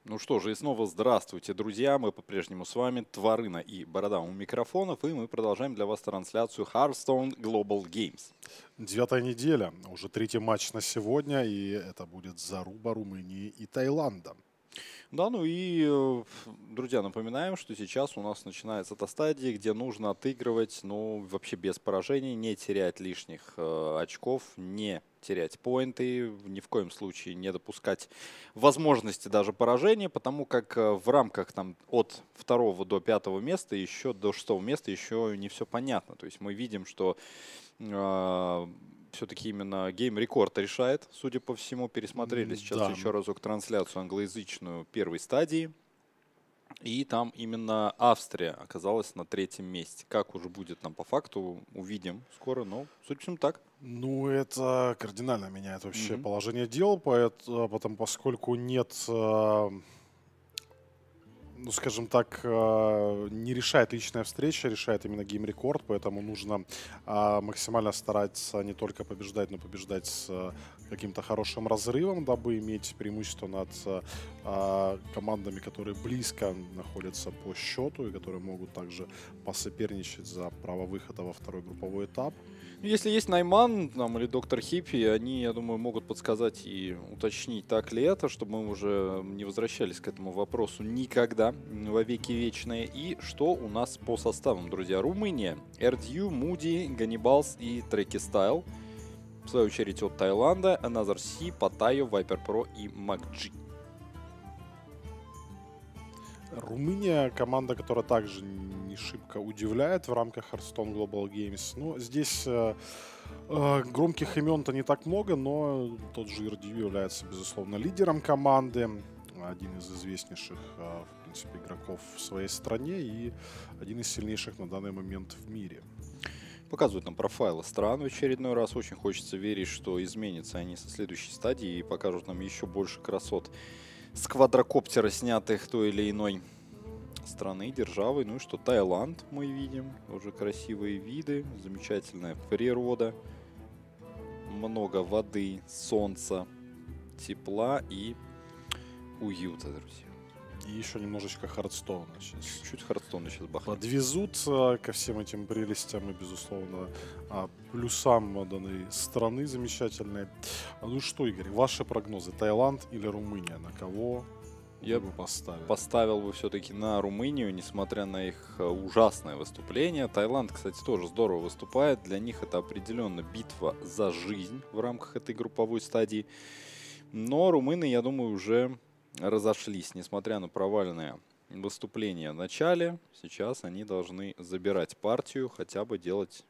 Ну что же, и снова здравствуйте, друзья. Мы по-прежнему с вами, Тварына и Борода у микрофонов, и мы продолжаем для вас трансляцию Hearthstone Global Games. 9-я неделя, уже 3-й матч на сегодня, и это будет заруба Румынии и Таиланда. Да, ну и, друзья, напоминаем, что сейчас у нас начинается та стадия, где нужно отыгрывать, ну, вообще без поражений, не терять лишних очков, не терять поинты, ни в коем случае не допускать возможности даже поражения, потому как в рамках там от 2 до 5 места, еще до 6 места еще не все понятно. То есть мы видим, что все-таки именно Game Record решает, судя по всему. Пересмотрели сейчас Да. еще разок трансляцию англоязычную первой стадии. И там именно Австрия оказалась на 3-м месте. Как уже будет нам по факту, увидим скоро, но судя по всему так. Ну, это кардинально меняет вообще положение дел, поскольку нет, ну, скажем так, не решает личная встреча, решает именно гейм-рекорд, поэтому нужно максимально стараться не только побеждать, но побеждать с каким-то хорошим разрывом, дабы иметь преимущество над командами, которые близко находятся по счету и которые могут также посоперничать за право выхода во второй групповой этап. Если есть Найман там, или Доктор Хиппи, они, я думаю, могут подсказать и уточнить, так ли это, чтобы мы уже не возвращались к этому вопросу никогда, во веки вечные. И что у нас по составам, друзья? Румыния, RDU, Муди, Ганнибалс и Треки Стайл. В свою очередь от Таиланда, Another Sea, Паттайо, Viper Pro и MacG. Румыния — команда, которая также не шибко удивляет в рамках Hearthstone Global Games. Ну, здесь громких имен-то не так много, но тот же RDU является, безусловно, лидером команды. Один из известнейших, в принципе, игроков в своей стране и один из сильнейших на данный момент в мире. Показывают нам профайлы стран в очередной раз. Очень хочется верить, что изменятся они со следующей стадии и покажут нам еще больше красот с квадрокоптера, снятых той или иной страны, державы. Ну и что, Таиланд мы видим. Уже красивые виды, замечательная природа. Много воды, солнца, тепла и уюта, друзья. И еще немножечко Хардстоуна сейчас. Чуть-чуть Хардстоуна сейчас бахнет. Подвезут ко всем этим прелестям и, безусловно, плюсам данной страны замечательной. Ну что, Игорь, ваши прогнозы? Таиланд или Румыния? На кого я бы поставил? Поставил бы все-таки на Румынию, несмотря на их ужасное выступление. Таиланд, кстати, тоже здорово выступает. Для них это определенно битва за жизнь в рамках этой групповой стадии. Но румыны, я думаю, уже разошлись, несмотря на провальное выступление в начале. Сейчас они должны забирать партию, хотя бы делать,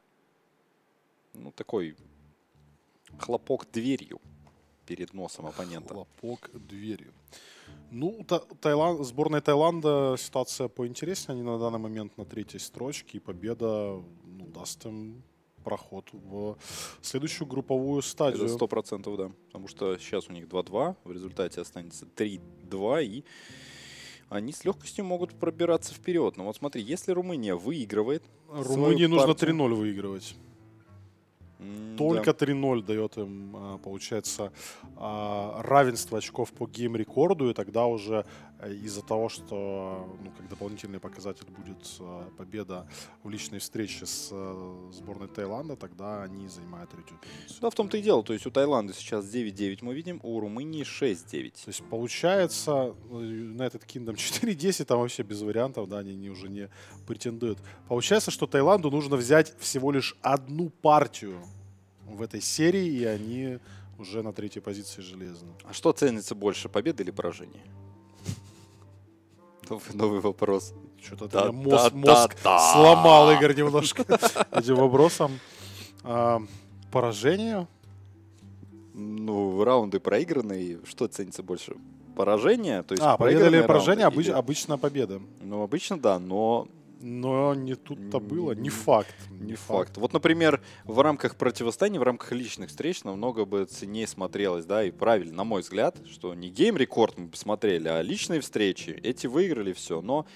ну, такой хлопок дверью перед носом оппонента. Хлопок дверью. Ну, сборная Таиланда ситуация поинтереснее. Они на данный момент на 3-й строчке, и победа даст им проход в следующую групповую стадию. Это 100%, да. Потому что сейчас у них 2-2, в результате останется 3-2, и они с легкостью могут пробираться вперед. Но вот смотри, если Румыния выигрывает... Румынии нужно 3-0 выигрывать. Только 3-0 дает им, получается, равенство очков по гейм-рекорду, и тогда уже из-за того, что как дополнительный показатель будет победа в личной встрече с сборной Таиланда, тогда они занимают 3-ю позицию. Да, в том-то и дело. То есть у Таиланда сейчас 9-9 мы видим, у Румынии 6-9. То есть получается, на этот Kingdom 4-10 там вообще без вариантов, да, они уже не претендуют. Получается, что Таиланду нужно взять всего лишь одну партию в этой серии, и они уже на 3-й позиции железно. А что ценится больше, победа или поражение? Новый вопрос. Что-то мозг сломал, Игорь, немножко этим вопросом. Поражение? Ну, раунды проигранные. Что ценится больше? Поражение? То есть победа или поражение? Обычно победа. Ну, обычно да, но не тут-то было. Не факт. Не факт. Вот, например, в рамках противостояния, в рамках личных встреч намного бы ценнее смотрелось, да, и правильно, на мой взгляд, что не гейм-рекорд мы посмотрели, а личные встречи. Эти выиграли все, но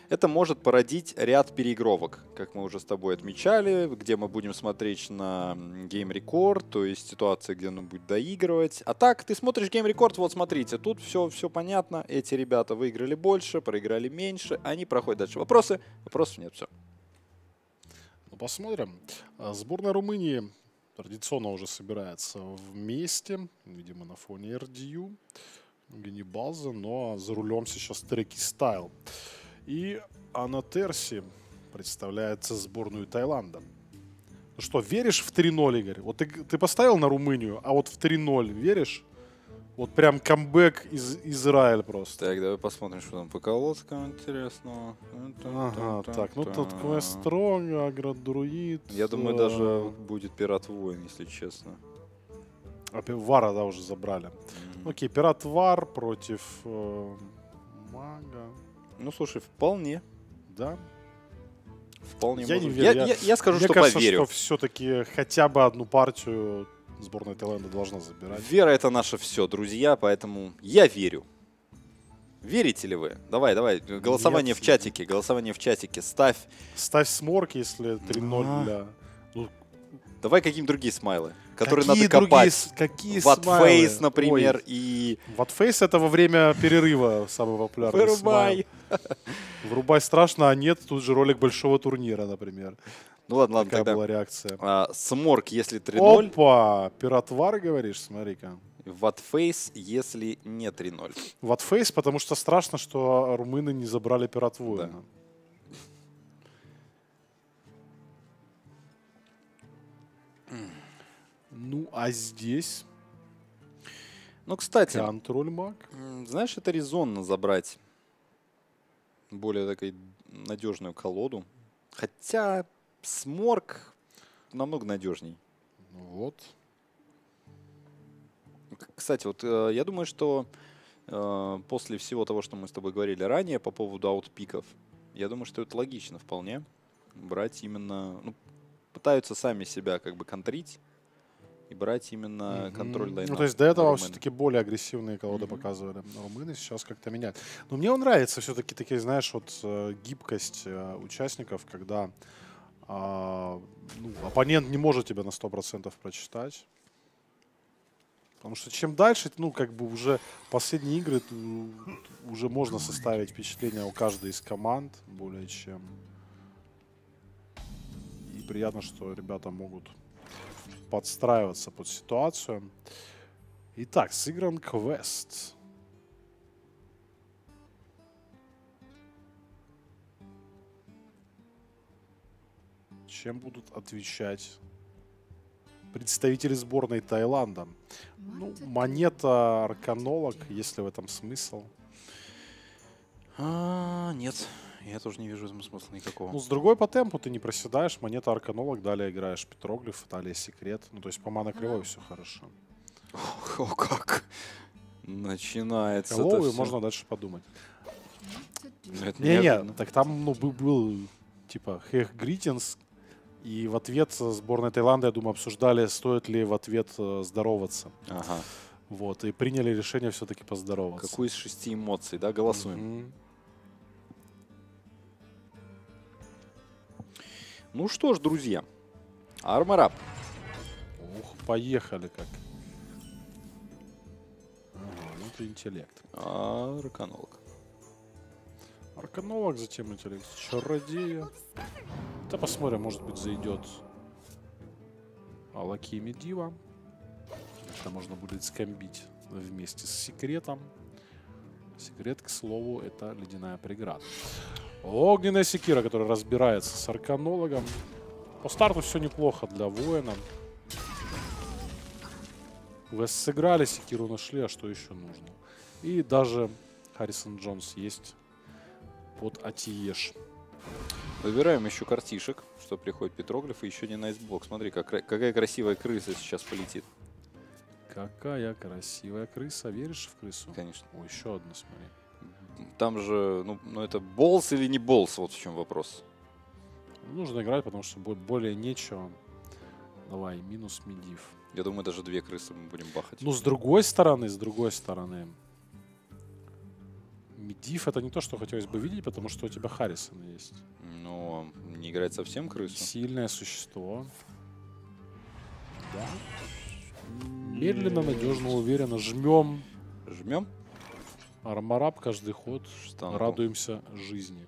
Это может породить ряд переигровок, как мы уже с тобой отмечали, где мы будем смотреть на Game Record, то есть ситуации, где он будет доигрывать. А так, ты смотришь Game Record, вот смотрите, тут все понятно, эти ребята выиграли больше, проиграли меньше, они проходят дальше. Вопросы? Вопросов нет, все. Ну, посмотрим. Сборная Румынии традиционно уже собирается вместе, видимо, на фоне RDU, Ганнибалза, но за рулем сейчас Треки Стайл. И Анатерси представляется сборную Таиланда. Ну что, веришь в 3-0, Игорь? Вот ты поставил на Румынию, а вот в 3-0 веришь? Вот прям камбэк из Израиля просто. Так, давай посмотрим, что там по колодкам интересного. Ага, так, ну тут Квестронг, Агродруид. Я думаю, даже будет Пират Воин, если честно. Вара, да, уже забрали. Окей, Пират Вар против Мага. Ну, слушай, вполне. Да? Вполне Я не может. верю. Я скажу, Мне что кажется, поверю. что все-таки хотя бы одну партию сборная Таиланда должна забирать. Вера — это наше все, друзья, поэтому я верю. Верите ли вы? Давай, голосование Нет. в чатике, ставь. Ставь сморк, если 3-0 для... Ну, Давай какие-нибудь другие смайлы, которые какие надо копать. какие Ватфейс, смайлы? например, Ой, и... Ватфейс это во время перерыва самый популярный Вырубай. смайл. Врубай страшно, а нет, тут же ролик большого турнира, например. Ну ладно, Какая тогда. была реакция? Сморк, если 3-0. Опа! Пират Вар, говоришь? Смотри-ка. Ватфейс, если не 3-0. Ватфейс, потому что страшно, что румыны не забрали Пират Воина. Ну, а здесь Ну, кстати, контроль маг. знаешь, это резонно забрать более такой надежную колоду. Хотя Сморк намного надежней. Вот. Кстати, вот я думаю, что после всего того, что мы с тобой говорили ранее по поводу аутпиков, я думаю, что это логично вполне брать именно... Ну, пытаются сами себя как бы контрить и брать именно контроль лайна. Ну, то есть до этого все-таки более агрессивные колоды показывали. Румыны сейчас как-то меняют. Но мне нравится все-таки такие, знаешь, вот гибкость участников, когда оппонент не может тебя на 100% прочитать. Потому что чем дальше, ну, как бы уже последние игры уже можно составить впечатление у каждой из команд более чем. И приятно, что ребята могут подстраиваться под ситуацию. Итак, сыгран квест. Чем будут отвечать представители сборной Таиланда? Ну, монета, арканолог, есть ли в этом смысл? Нет, я тоже не вижу смысла никакого. Ну, с другой по темпу ты не проседаешь. Монета, арканолог, далее играешь петроглиф, далее секрет. Ну, то есть по мана кривой все хорошо. О, как начинается это Головы всё. можно дальше подумать. Это Не-не, неожиданно. так там был типа Хех Гритинс, и в ответ сборная Таиланда, я думаю, обсуждали, стоит ли в ответ здороваться. Ага. Вот, и приняли решение все-таки поздороваться. Какую из 6 эмоций, да, голосуем? Мгм. Ну что ж, друзья, Armor Up. Ух, поехали как. Ага, ну это интеллект. Арканолог. Арканолог, затем интеллект чародея. Да посмотрим, может быть зайдет Алакими Дива. Это можно будет скомбить вместе с секретом. Секрет, к слову, это ледяная преграда. Огненная секира, которая разбирается с арканологом. По старту все неплохо для воина. Вы сыграли, секиру нашли, а что еще нужно? И даже Харрисон Джонс есть под Атиеш. Выбираем еще картишек, что приходит петроглиф, и еще не найсблок. Смотри, какая красивая крыса сейчас полетит. Какая красивая крыса. Веришь в крысу? Конечно. О, еще одна, смотри. Там же, ну это болс или не болс, вот в чем вопрос. Нужно играть, потому что более нечего. Давай, минус медив. Я думаю, даже 2 крысы мы будем бахать. Ну, с другой стороны, Мидив это не то, что хотелось бы видеть, потому что у тебя Харрисон есть. Но не играть совсем крысу. Сильное существо. Да. Медленно, надежно, уверенно жмем. Жмем. Арморап каждый ход. Штангу. Радуемся жизни.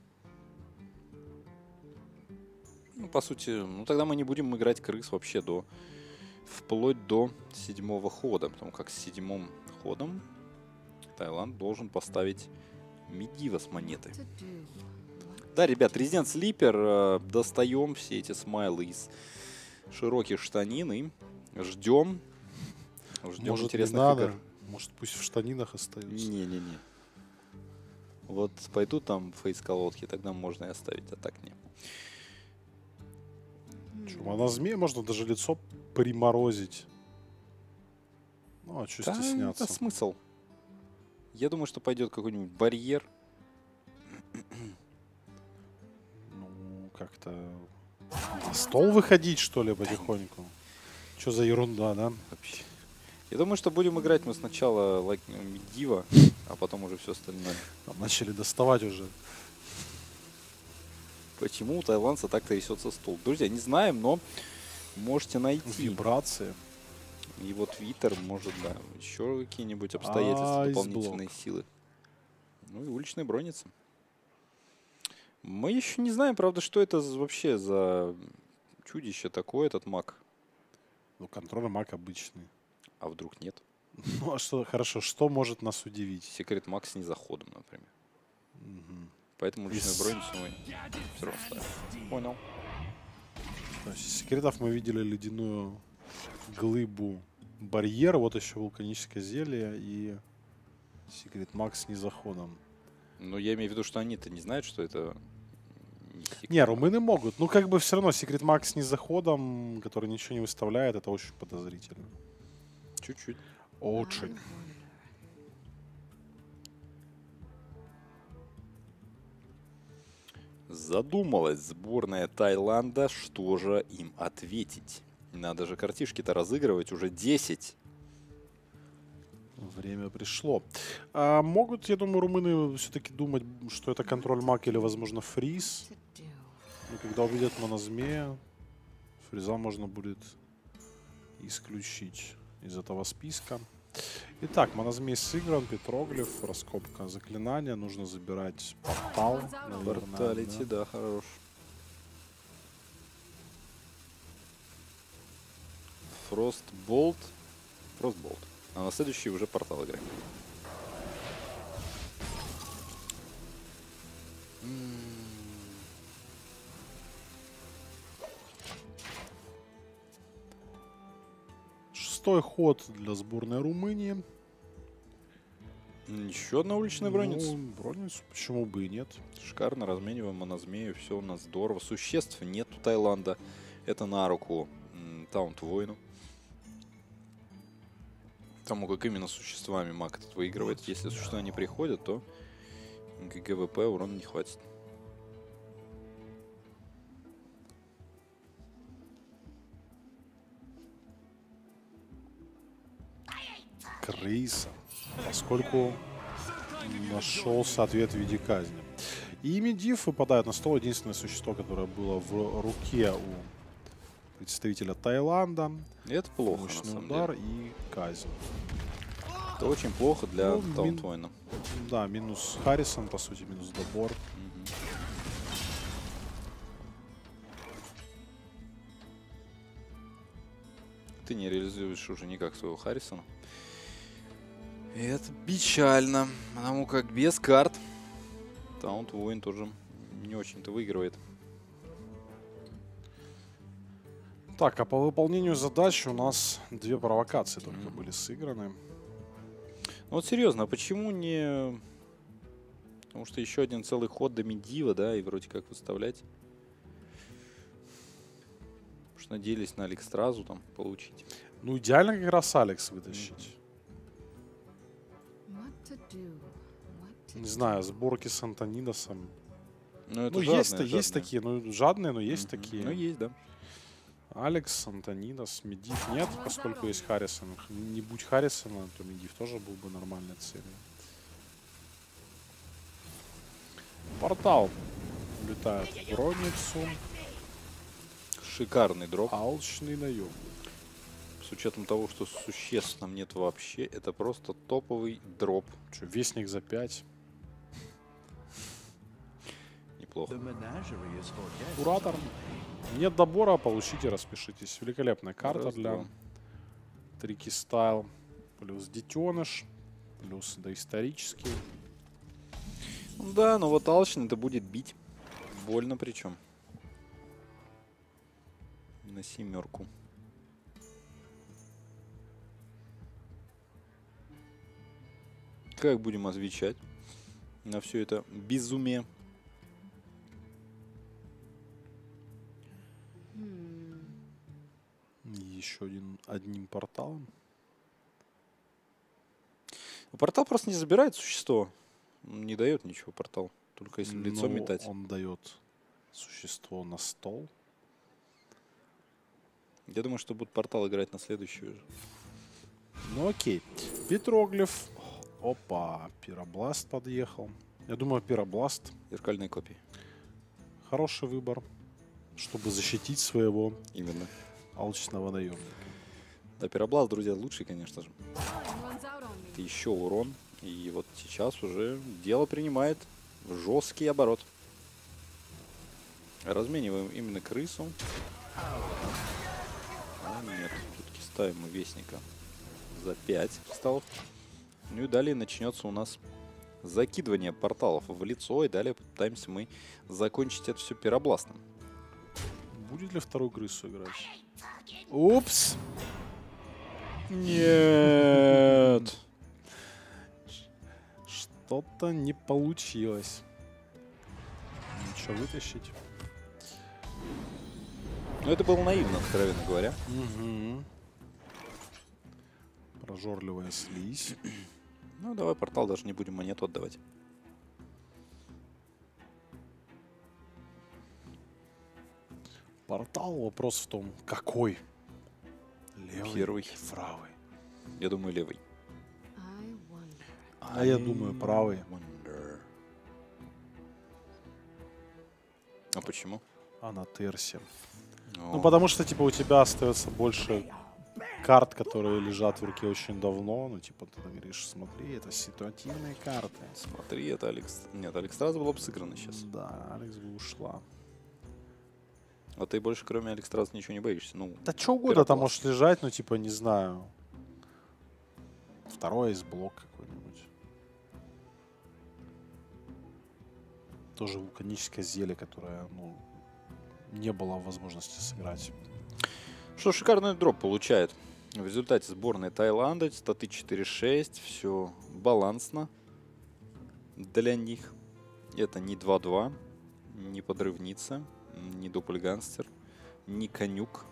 Ну, по сути, ну тогда мы не будем играть крыс вообще вплоть до 7-го хода. Потому как с 7-м ходом Таиланд должен поставить Медива с монеты. Да, ребят, Резидент Слипер. Достаем все эти смайлы из широких штанин и ждем. Ждем Может, интересных не надо? игр. Может, пусть в штанинах остаются. Не-не-не. Вот пойдут там фейс-колодки, тогда можно и оставить, а так не. А на змее можно даже лицо приморозить. Ну, а что Да, стесняться? это смысл. Я думаю, что пойдет какой-нибудь барьер. Ну, как-то на стол выходить, что ли, потихоньку? Что за ерунда, да? Вообще. Я думаю, что будем играть мы сначала Медива, а потом уже все остальное. Там начали доставать уже. Почему у тайландца так трясется стул? Друзья, не знаем, но можете найти. Вибрации. Его твиттер, может, да, еще какие-нибудь обстоятельства, Айсблок. дополнительные силы. Ну и уличные броницы. Мы еще не знаем, правда, что это вообще за чудище такое, этот маг. Ну, контрольный маг обычный. А вдруг нет? Ну, а что, хорошо, что может нас удивить? Секрет маг с незаходом, например. Мгм. Поэтому уличную броницу мы все равно ставим. Понял. То есть из секретов мы видели ледяную глыбу, барьер, вот еще вулканическое зелье и секрет маг с незаходом. Но я имею в виду, что они-то не знают, что это не секрет. Не, румыны могут. Ну, как бы все равно секрет маг с незаходом, который ничего не выставляет, это очень подозрительно. Чуть-чуть. Очень. Задумалась сборная Таиланда, что же им ответить. Надо же картишки-то разыгрывать, уже 10. Время пришло. А могут, я думаю, румыны все-таки думать, что это контроль маг или, возможно, фриз. И когда увидят монозмея, фриза можно будет исключить из этого списка. Итак, монозмей сыгран, петроглиф, раскопка заклинания. Нужно забирать портал. Наверное, Порталити, да. да, хорош. Фростболт. Фростболт. А на следующий уже портал играем. Шестой ход для сборной Румынии. Еще одна уличная броница. Ну, броницу, почему бы и нет. Шикарно, размениваем монозмею, все у нас здорово. Существ нет у Таиланда. Это на руку Таунт-воину. Тому как именно существами маг этот выигрывает. Если существа не приходят, то ГВП урона не хватит. Крыса. Поскольку нашелся ответ в виде казни. И Медив выпадает на стол. Единственное существо, которое было в руке у представителя Таиланда. И это плохо, на Мощный самом удар деле. и казнь. Это очень плохо для Ну, Таунт-воина. Да, минус Харрисон, по сути, минус добор. Ты не реализуешь уже никак своего Харрисона. И это печально, потому как без карт Таунт-воин тоже не очень-то выигрывает. Так, а по выполнению задачи у нас 2 провокации только были сыграны. Ну вот серьезно, а почему не... Потому что еще один целый ход до Медива, да, и вроде как выставлять. Потому что надеялись на Алекстразу там получить. Ну, идеально как раз Алекс вытащить. Не знаю, сборки с Антонидосом. Ну, это Ну, жадные, есть жадные. такие, ну, жадные, но есть такие. Ну, есть, да. Алекс, Антонидос, Медив нет, поскольку есть Харрисон. Не будь Харрисона, то Медив тоже был бы нормальной целью. Портал улетает в Роницу. Шикарный дроп. Алчный наем. С учетом того, что существ там нет вообще, это просто топовый дроп. Че, вестник за 5. Неплохо. Куратор. Нет добора, получите, распишитесь. Великолепная карта Раз, для два. Трики Стайл. Плюс детеныш. Плюс доисторический. Да, но вот алчный это будет бить. Больно причем. На 7. Как будем отвечать на все это безумие? Еще одним порталом. Портал просто не забирает существо. Не дает ничего портал. Только если лицо Но метать. он дает существо на стол. Я думаю, что будут портал играть на следующий уже. Ну окей. Петроглиф. Опа, пиробласт подъехал. Я думаю, пиробласт Зеркальные копии. хороший выбор, чтобы защитить своего Именно. алчного наемника. Да, пиробласт, друзья, лучший, конечно же. Это еще урон. И вот сейчас уже дело принимает жесткий оборот. Размениваем именно крысу. А нет, все-таки ставим мы вестника за 5 кристаллов. Ну и далее начнется у нас закидывание порталов в лицо. И далее попытаемся мы закончить это все пиробластом. Будет ли вторую крысу играть? Упс! Нет! Что-то не получилось. Ничего вытащить. Ну это было наивно, откровенно говоря. Угу. Прожорливая слизь. Ну давай портал, даже не будем монету отдавать. Портал, вопрос в том, какой? Левый Первый. или правый? Я думаю, левый. А я думаю, правый. Wonder. А почему? А на терсе. О, Ну, потому что, типа, у тебя остается больше карт, которые лежат в руке очень давно. Ну, типа, ты говоришь, смотри, это ситуативные карты. Смотри, это Алекс... Нет, Алекс-Страз была бы сыграна сейчас. Да, Алекс бы ушла. А ты больше, кроме Алекс-Страз, ничего не боишься? Ну, Да что угодно там пиробласт. может лежать, ну, типа, не знаю. Второй из блок какой-нибудь. Тоже вулканическое зелье, которое, ну, не было возможности сыграть. Что, шикарный дроп получает. В результате сборная Таиланда, статы 4-6, все балансно для них. Это не 2-2, не подрывница, не дупельгангстер, не конюк.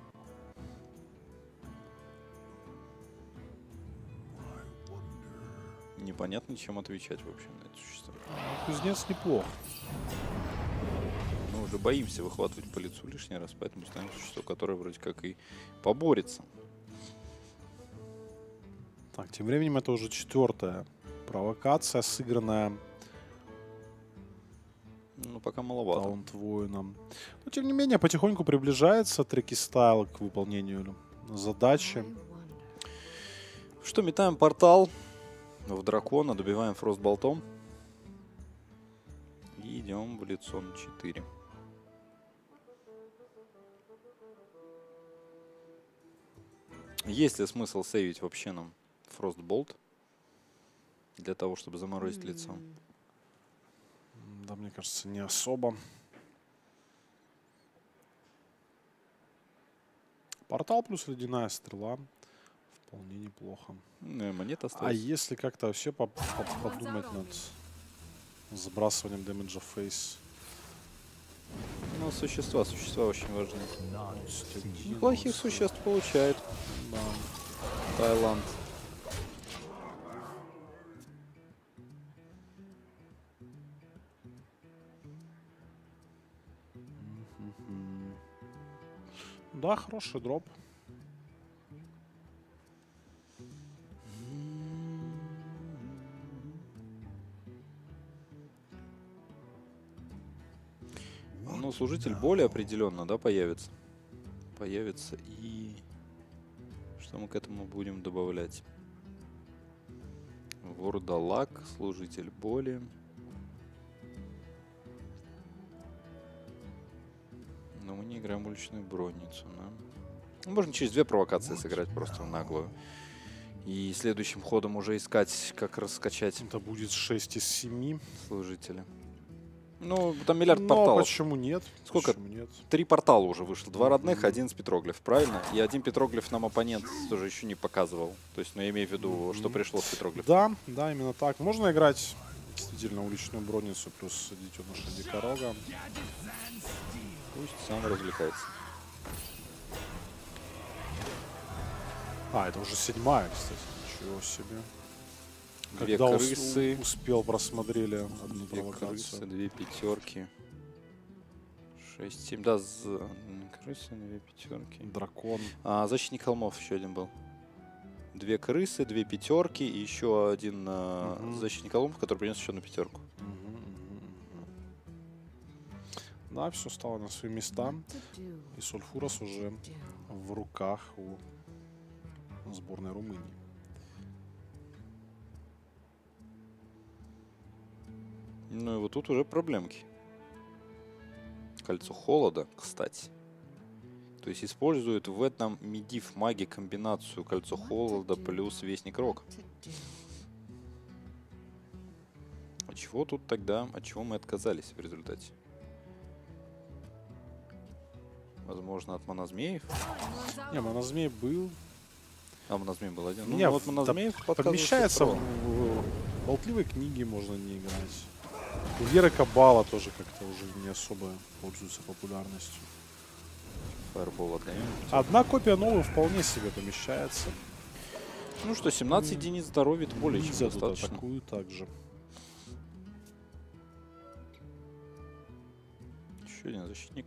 Непонятно, чем отвечать, в общем, на это существо. Кузнец неплох. Мы уже боимся выхватывать по лицу лишний раз, поэтому ставим существо, которое вроде как и поборется. Так, тем временем это уже 4-я провокация, сыгранная Ну, пока маловато. Таунт воином. Но тем не менее, потихоньку приближается Трики Стайл к выполнению задачи. Что, метаем портал в дракона, добиваем фростболтом. И идем в лицо на 4. Есть ли смысл сейвить вообще нам фростболт? Для того, чтобы заморозить лицо. Да, мне кажется, не особо. Портал плюс ледяная стрела. Вполне неплохо. Ну и монета А остается. если как-то вообще подумать над забрасыванием дэмэджа в фейс? Ну, существа очень важны. Один Неплохих вот, существ получает да. Таиланд. Мгм. Да, хороший дроп. Ну, служитель боли определенно, да, появится. Появится. И что мы к этому будем добавлять? Вурдалак, служитель боли. Но мы не играем уличную бронницу, да? Ну, можно через 2 провокации сыграть просто в наглую. И следующим ходом уже искать, как раскачать Это будет 6 из 7. служителя. Ну, там миллиард Но порталов. почему нет? Сколько? Почему нет? 3 портала уже вышло. 2 родных, 1 с петроглиф, правильно? И 1 петроглиф нам оппонент тоже еще не показывал. То есть, ну, я имею в виду, что пришло с петроглифом. Да, да, именно так. Можно играть действительно уличную бронницу плюс детеныша Дикорога. Пусть сам развлекается. А, это уже 7-я, кстати. Ничего себе. 2 Когда крысы. успел, просмотрели одну 2 крысы, провокацию. 2 пятерки. 6, 7, да, крысы, 2 пятерки. Дракон. А, защитник холмов еще один был. 2 крысы, 2 пятерки и еще один защитник холмов, который принес еще 1 пятерку. Да, все стало на свои места. И Сульфурос уже в руках у сборной Румынии. Ну и вот тут уже проблемки. Кольцо холода, кстати. То есть используют в этом Медив маги комбинацию кольцо холода плюс вестник рока. А чего тут тогда, от чего мы отказались в результате? Возможно, от монозмеев? Не, монозмей был. А монозмей был один. Не, Ну, вот монозмеев подмещается в болтливой книге, можно не играть. У Веры Кабала тоже как-то уже не особо пользуется популярностью. Фаербол отдаем. Одна копия новой вполне себе помещается. Ну что, 17 единиц здоровья, это более чем Нельзя тут достаточно. атакуют также. Еще один защитник.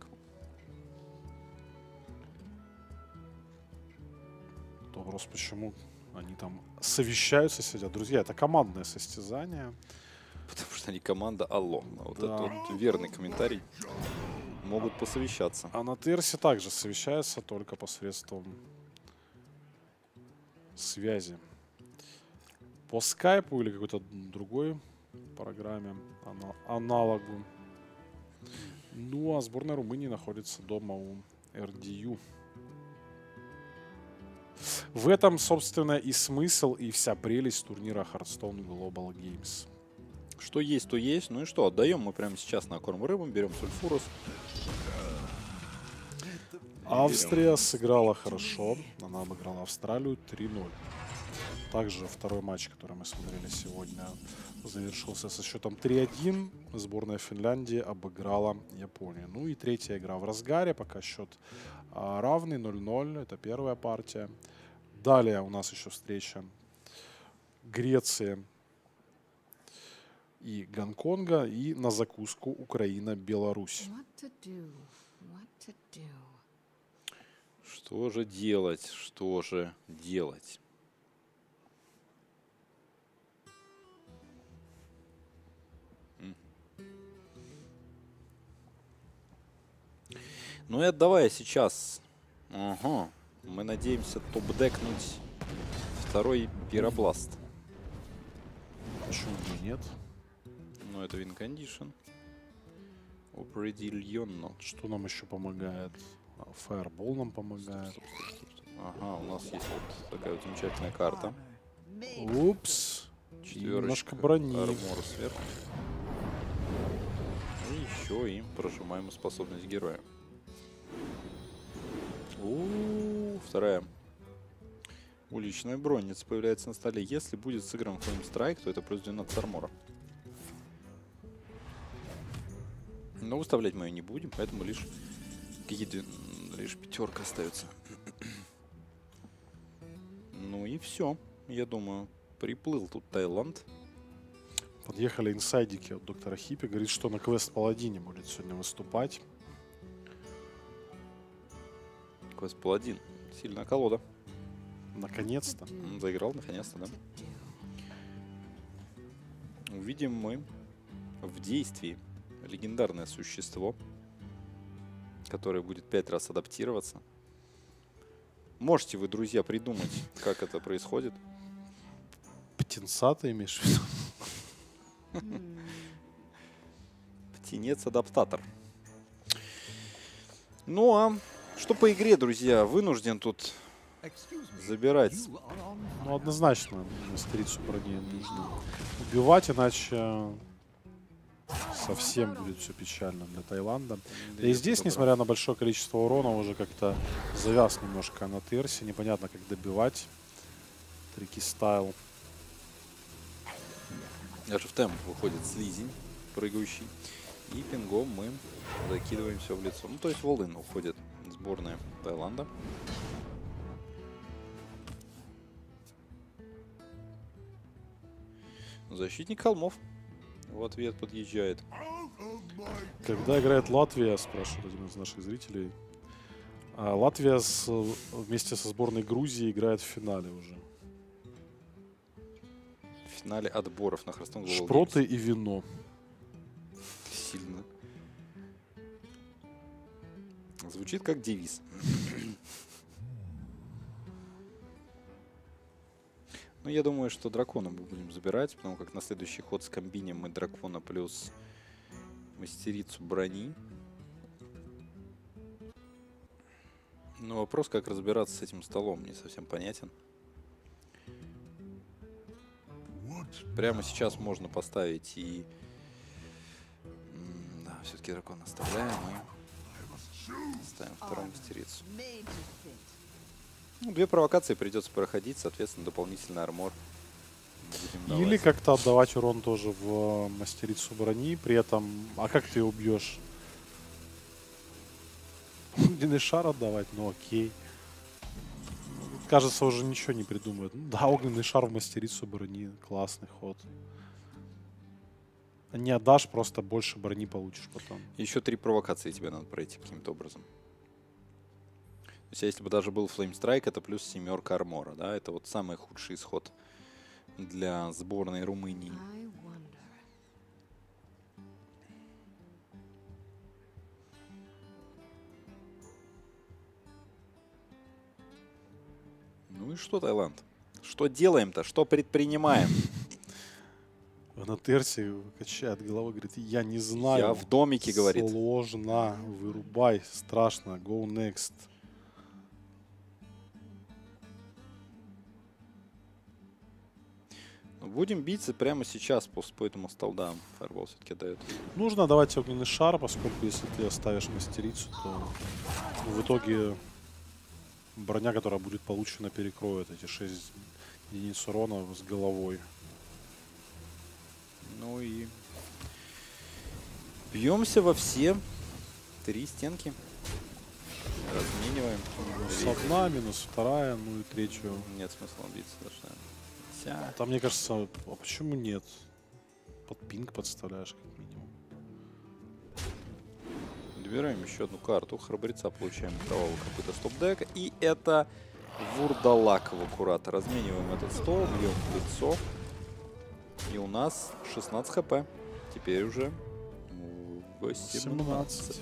Вопрос, почему они там совещаются, сидят. Друзья, это командное состязание. Потому что они команда Алло. Вот Да. это вот верный комментарий. Могут посовещаться. А на Терсе также совещаются, только посредством связи. По скайпу или какой-то другой программе, аналогу. Ну, а сборная Румынии находится дома у РДЮ. В этом, собственно, и смысл, и вся прелесть турнира Hearthstone Global Games. Что есть, то есть. Ну и что, отдаем мы прямо сейчас на корм рыбам, берем Сульфурос. Австрия сыграла хорошо. Она обыграла Австралию 3-0. Также второй матч, который мы смотрели сегодня, завершился со счетом 3-1. Сборная Финляндии обыграла Японию. Ну и третья игра в разгаре. Пока счет равный 0-0. Это первая партия. Далее у нас еще встреча Греции и Гонконга. И на закуску Украина-Беларусь. Что же делать? Что же делать? Ну и отдавая сейчас. Ага. Мы надеемся топ-декнуть второй пиробласт. Почему бы и нет? Ну это win condition. Определенно. Что нам еще помогает? Фаербол нам помогает. Ага, у нас есть вот такая вот замечательная карта. Упс. Четверочка. Немножко брони. Армор сверху. И еще и прожимаем способность героя. Вторая. Уличная бронница появляется на столе. Если будет сыгран Flame Strike, то это плюс 12 армора. Но выставлять мы ее не будем, поэтому лишь пятерка остается. Ну и все. Я думаю, приплыл тут Таиланд. Подъехали инсайдики от доктора Хиппи. Говорит, что на квест Паладине будет сегодня выступать. Квест Паладин. Сильная колода. Наконец-то. Заиграл наконец-то, да? Увидим мы в действии легендарное существо. который будет 5 раз адаптироваться. Можете вы, друзья, придумать, как это происходит? Птенца ты имеешь в виду? Птенец-адаптатор. Ну а что по игре, друзья? Вынужден тут забирать. Ну, однозначно, мастерицу брони нужно убивать, иначе совсем будет все печально для Таиланда. Да и здесь, несмотря на большое количество урона, уже как-то завяз немножко на Терсе. Непонятно, как добивать. Трики стайл. Даже в темп выходит слизень прыгающий. И пингом мы закидываем все в лицо. Ну, то есть в all-in уходит сборная Таиланда. Защитник холмов в ответ подъезжает. Когда играет Латвия, спрашивает один из наших зрителей. Латвия вместе со сборной Грузии играет в финале уже. В финале отборов на Храстон Global Шпроты Games. и вино. Сильно. Звучит как девиз. Ну, я думаю, что дракона мы будем забирать, потому как на следующий ход с комбинем мы дракона плюс мастерицу брони. Но вопрос, как разбираться с этим столом, не совсем понятен. Прямо сейчас можно поставить и... Да, все-таки дракона оставляем и ставим вторую мастерицу. Ну, 2 провокации придется проходить, соответственно, дополнительный армор. Будем Или давать. как-то отдавать урон тоже в мастерицу брони. При этом, а как ты ее убьешь? Огненный шар отдавать? Ну окей. Кажется, уже ничего не придумают. Ну, да, огненный шар в мастерицу брони. Классный ход. Не отдашь, просто больше брони получишь потом. Еще 3 провокации тебе надо пройти каким-то образом. То есть, если бы даже был Flame Strike, это плюс 7 армора, да? Это вот самый худший исход для сборной Румынии. Ну и что, Таиланд? Что делаем-то? Что предпринимаем? На Терсе качает головой, говорит, я не знаю. Я в домике, говорит. Сложно, вырубай, страшно, go next. Будем биться прямо сейчас по этому столдам. Фаербол все-таки дает. Нужно давать огненный шар, поскольку если ты оставишь мастерицу, то в итоге броня, которая будет получена, перекроет эти 6 единиц урона с головой. Ну и бьемся во все 3 стенки. Размениваем. Минус одна, минус вторая, ну и третью. Нет смысла биться даже. Там, мне кажется, а почему нет? Под пинг подставляешь, как минимум. Добираем еще одну карту. Храбреца получаем кровавый какой-то стоп-дека. И это вурдалак в аккурат. Размениваем этот стол, бьем в лицо. И у нас 16 хп. Теперь уже 18.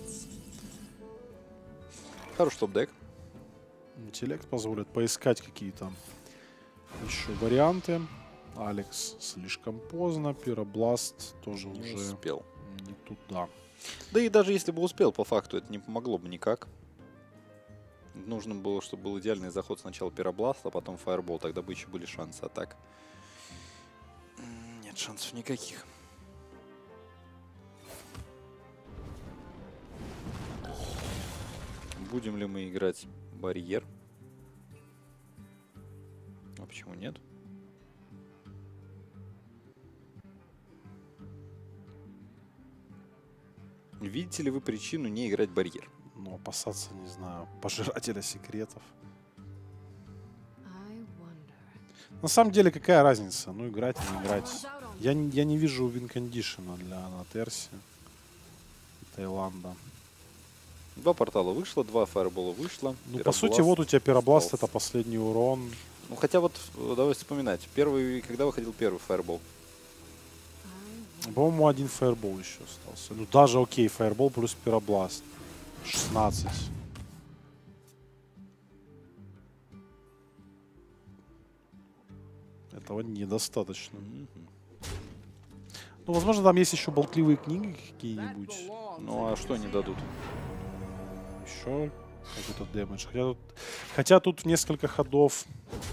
Хороший топ-дек. Интеллект позволит поискать какие-то еще варианты. Алекс слишком поздно. Пиробласт тоже Не уже успел. не туда. Да и даже если бы успел, по факту это не помогло бы никак. Нужно было, чтобы был идеальный заход сначала пиробласт, а потом фаербол. Тогда бы еще были шансы. А так нет шансов никаких. Будем ли мы играть барьер? А почему нет? Видите ли вы причину не играть барьер? Ну, опасаться, не знаю, пожирателя секретов. На самом деле, какая разница? Ну, играть, не играть. Я не вижу вин-кондишена для Натерси и Таиланда. 2 портала вышло, 2 фаербола вышло. Ну, по сути, вот у тебя пиробласт, это последний урон. Ну, хотя вот, давай вспоминать. Когда выходил первый фаербол? По-моему, один фаербол еще остался. Ну, даже окей, фаербол плюс пиробласт. 16. Этого недостаточно. Ну, возможно, там есть еще болтливые книги какие-нибудь. Ну, а что они дадут? Еще какой-то дэмэдж. Хотя тут несколько ходов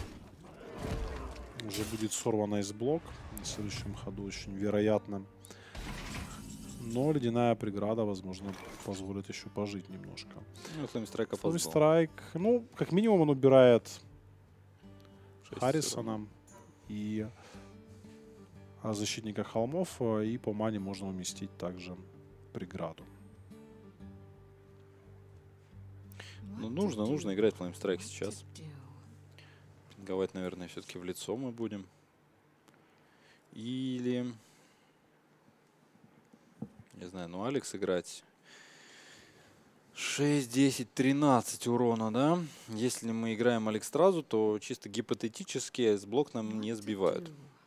уже будет сорван айсблок. На следующем ходу очень вероятно. Но ледяная преграда, возможно, позволит еще пожить немножко. Ну, Флеймстрайк опоздал. Флеймстрайк, ну, как минимум он убирает 6 Харрисона и защитника холмов. И по мане можно уместить также преграду. Ну, нужно играть Флеймстрайк сейчас. Пинговать, наверное, все-таки в лицо мы будем. Или... Не знаю, ну Алекс играть 6, 10, 13 урона, да? Если мы играем Алекс сразу, то чисто гипотетически айсблок нам не сбивают.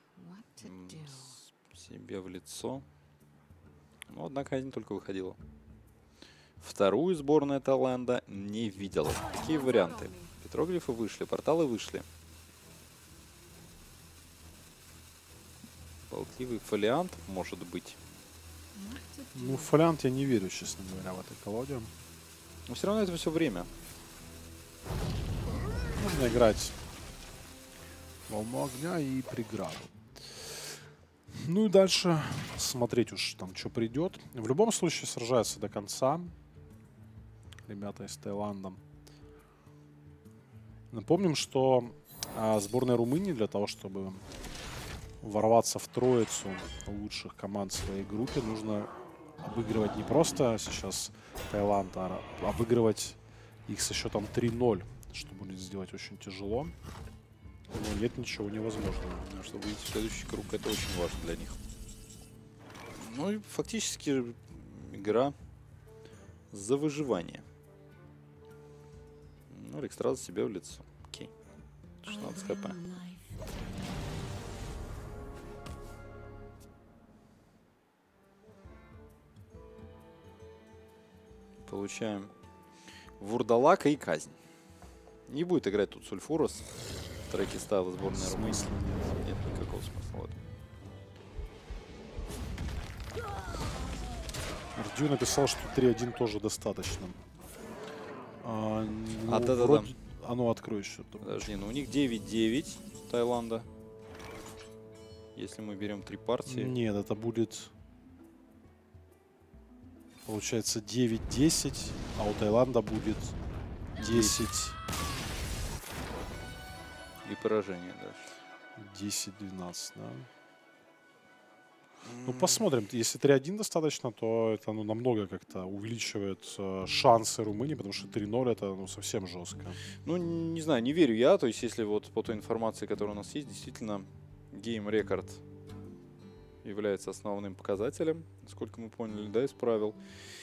Себе в лицо. Ну, однако один только выходила. Вторую сборная Таиланда не видела. Какие варианты? Петроглифы вышли, порталы вышли. Болтливый фолиант может быть. Ну, фолиант я не верю, честно говоря, в этой колоде. Но все равно это все время. Можно играть волну огня и преграду. Ну и дальше смотреть уж там, что придет. В любом случае сражаются до конца ребята из Таиланда. Напомним, что сборная Румынии для того, чтобы ворваться в троицу лучших команд в своей группе, нужно обыгрывать не просто сейчас Таиланд, а обыгрывать их со счетом 3-0, что будет сделать очень тяжело. Но нет ничего невозможного. Чтобы выйти в следующий круг, это очень важно для них. Ну и фактически игра за выживание. Ну, Алекс сразу себе в лицо. Окей. 16 хп. Получаем Вурдалака и казнь. Не будет играть тут Сульфурос. Треки ставила сборная Румынии. Нет никакого смысла. Рдю написал, что 3-1 тоже достаточно. Да-да-да. А ну, открой счет. Подожди, ну у них 9-9 Таиланда. Если мы берем 3 партии. Нет, это будет... Получается 9-10, а у Таиланда будет 10... И поражение дальше. 10-12, да. Ну, посмотрим. Если 3-1 достаточно, то это намного как-то увеличивает шансы Румынии, потому что 3-0 это совсем жестко. Ну, не знаю, не верю я. То есть, если вот по той информации, которая у нас есть, действительно, Game Record является основным показателем, насколько мы поняли, да, из правил.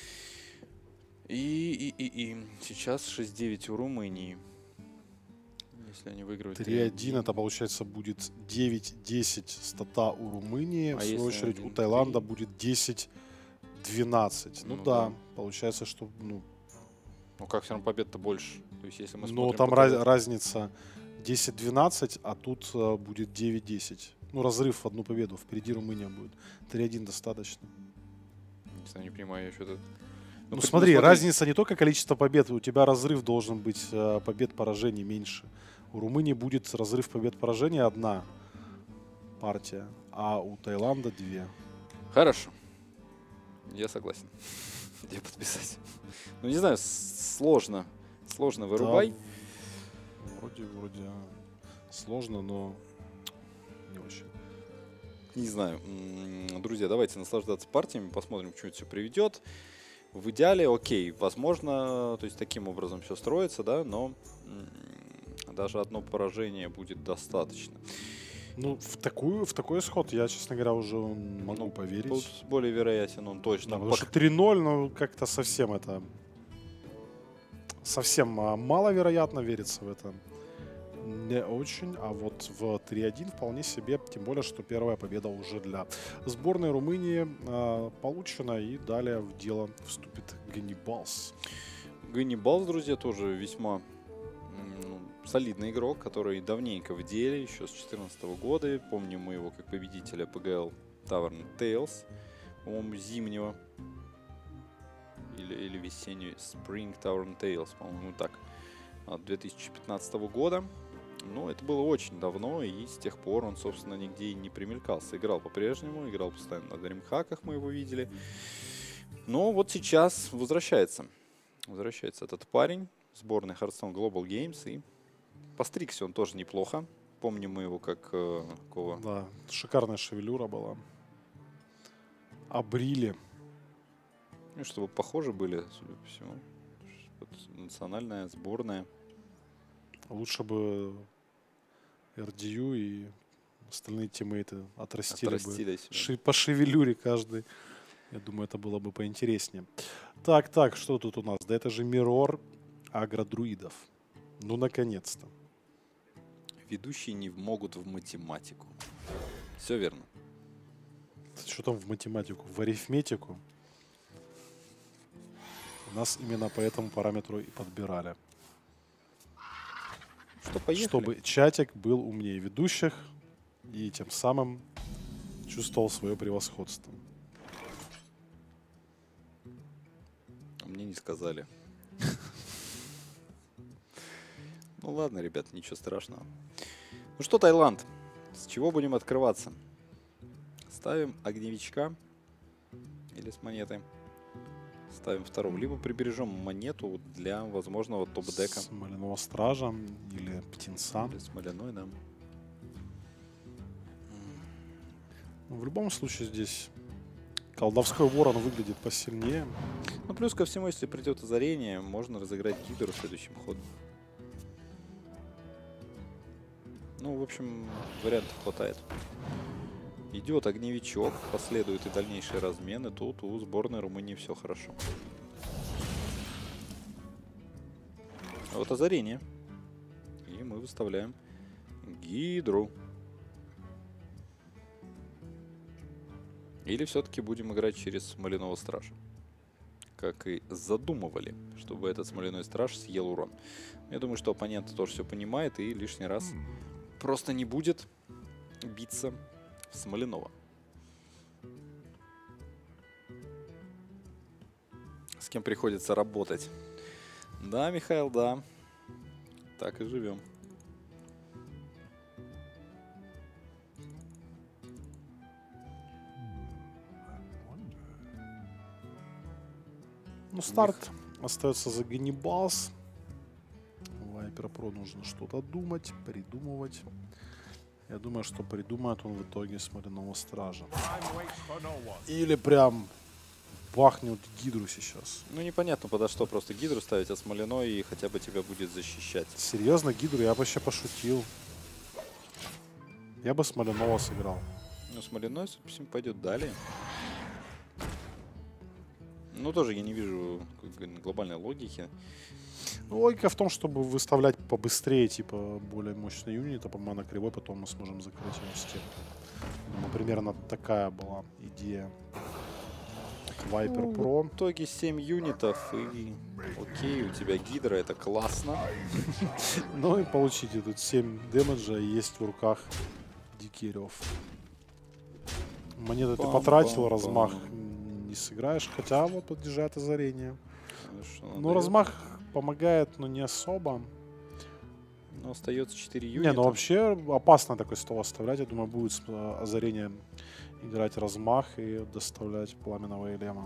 И сейчас 6-9 у Румынии. Если они выиграют 3-1, это получается будет 9-10 стата у Румынии. В свою очередь у 1-3? Таиланда будет 10-12. Ну да, получается, что... Ну как все равно побед-то больше. То есть, если мы но смотрим там разница 10-12, а тут будет 9-10. Ну, разрыв в одну победу. Впереди Румыния будет. 3-1 достаточно. Не знаю, не понимаю, я что-то... Ну смотри, разница не только количество побед. У тебя разрыв должен быть побед-поражений меньше. У Румынии будет разрыв побед-поражений одна партия, а у Таиланда 2. Хорошо. Я согласен. Где подписать? Ну, не знаю, сложно. Сложно вырубай. Да, вроде сложно, но не очень. Не знаю. Друзья, давайте наслаждаться партиями, посмотрим, к чему это все приведет. В идеале, окей, возможно, то есть таким образом все строится, да, но даже одно поражение будет достаточно. Ну, в такой исход я, честно говоря, уже могу поверить. Тут более вероятен он точно. Да, потому что 3-0, ну, как-то совсем это... Совсем маловероятно верится в это. не очень, а вот в 3-1 вполне себе, тем более, что первая победа уже для сборной Румынии получена, и далее в дело вступит Ганнибалс. Ганнибалс, друзья, тоже весьма солидный игрок, который давненько в деле, еще с 2014 года. Помним мы его как победителя ПГЛ Tavern Tales, по-моему, зимнего или весеннего Spring Tavern Tales, по-моему, так, от 2015 года. Но это было очень давно, и с тех пор он, собственно, нигде и не примелькался. Играл по-прежнему, играл постоянно на дримхаках, мы его видели. Но вот сейчас возвращается этот парень в сборной Hearthstone Global Games, и постригся он тоже неплохо. Помним мы его как такого... Да, шикарная шевелюра была. Обрили. Ну, чтобы похожи были, судя по всему. Вот национальная сборная. Лучше бы RDU и остальные тиммейты отрастили бы по шевелюре каждый. Я думаю, это было бы поинтереснее. Так, что тут у нас? Да это же Миррор агродруидов. Ну, наконец-то. Ведущие не могут в математику. Все верно. Что там в математику? В арифметику? Нас именно по этому параметру и подбирали. Что, поехали? Чтобы чатик был умнее ведущих и тем самым чувствовал свое превосходство. Мне не сказали. Ну ладно, ребят, ничего страшного. Ну что, Таиланд, с чего будем открываться? Ставим огневичка или с монетой? Ставим второго. Либо прибережем монету для возможного топ-дека. Смоляного стража или птенца. Или смоляной, да. В любом случае здесь колдовской ворон выглядит посильнее. Ну плюс ко всему, если придет озарение, можно разыграть гидру следующим ходом. Ну, в общем, вариантов хватает. Идет огневичок, последуют и дальнейшие размены. Тут у сборной Румынии все хорошо. А вот озарение. И мы выставляем гидру. Или все-таки будем играть через смоляного стража. Как и задумывали, чтобы этот смоляной страж съел урон. Я думаю, что оппонент тоже все понимает и лишний раз просто не будет биться в смоляного. С кем приходится работать? Да, Михаил, да. Так и живем. Ну, старт остается за Ганнибалс. Вайпер Про нужно что-то думать, придумывать. Я думаю, что придумает он в итоге смоляного стража. Или прям бахнет гидру сейчас. Ну, непонятно, подо что просто гидру ставить, а смоляной и хотя бы тебя будет защищать. Серьезно, гидру? Я вообще пошутил. Я бы смоляного сыграл. Ну, смоляной, собственно, пойдет далее. Ну, тоже я не вижу глобальной логики. Ну, логика в том, чтобы выставлять побыстрее, типа, более мощный юнит, а по мана кривой потом мы сможем закрыть его стену. Ну, примерно такая была идея. Вайпер Ну, Про. в итоге 7 юнитов, и окей, у тебя гидра, это классно. Ну и получите тут 7 дэмэджа, и есть в руках Дикирев. Монеты ты потратил, размах не сыграешь, хотя вот подъезжает озарение. Ну, размах помогает, но не особо. Но остается 4 юнита. Не, ну вообще опасно такой стол оставлять. Я думаю, будет с озарением играть размах и доставлять пламенного элема.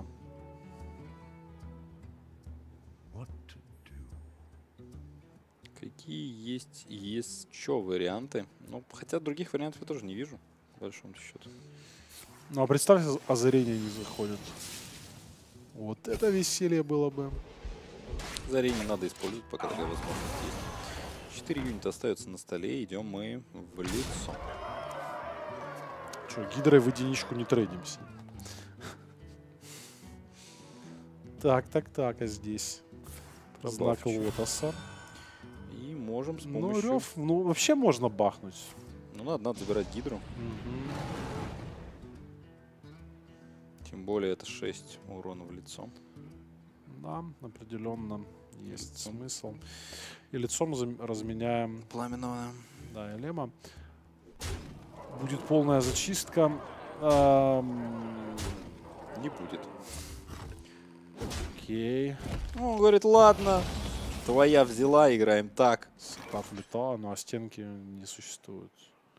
Какие есть еще варианты? Ну, хотя других вариантов я тоже не вижу, по большому счету. Ну, а представь, озарение не заходит. Вот это веселье было бы. Озарение надо использовать, пока такая возможность есть. 4 юнита остается на столе, идем мы в лицо. Че, гидрой в единичку не трейдимся. Так, а здесь знак Лотоса. И можем с Ну, помощью... Рев, ну, вообще можно бахнуть. Ну, надо забирать гидру. Мгм. Тем более это 6 урона в лицо. Да, определенно есть Лицом. смысл. И лицом разменяем, Пламенного. да, Элема. Будет полная зачистка. Не будет. Окей. Ну, он говорит, ладно, твоя взяла, играем так. Сетап лета, ну а стенки не существует.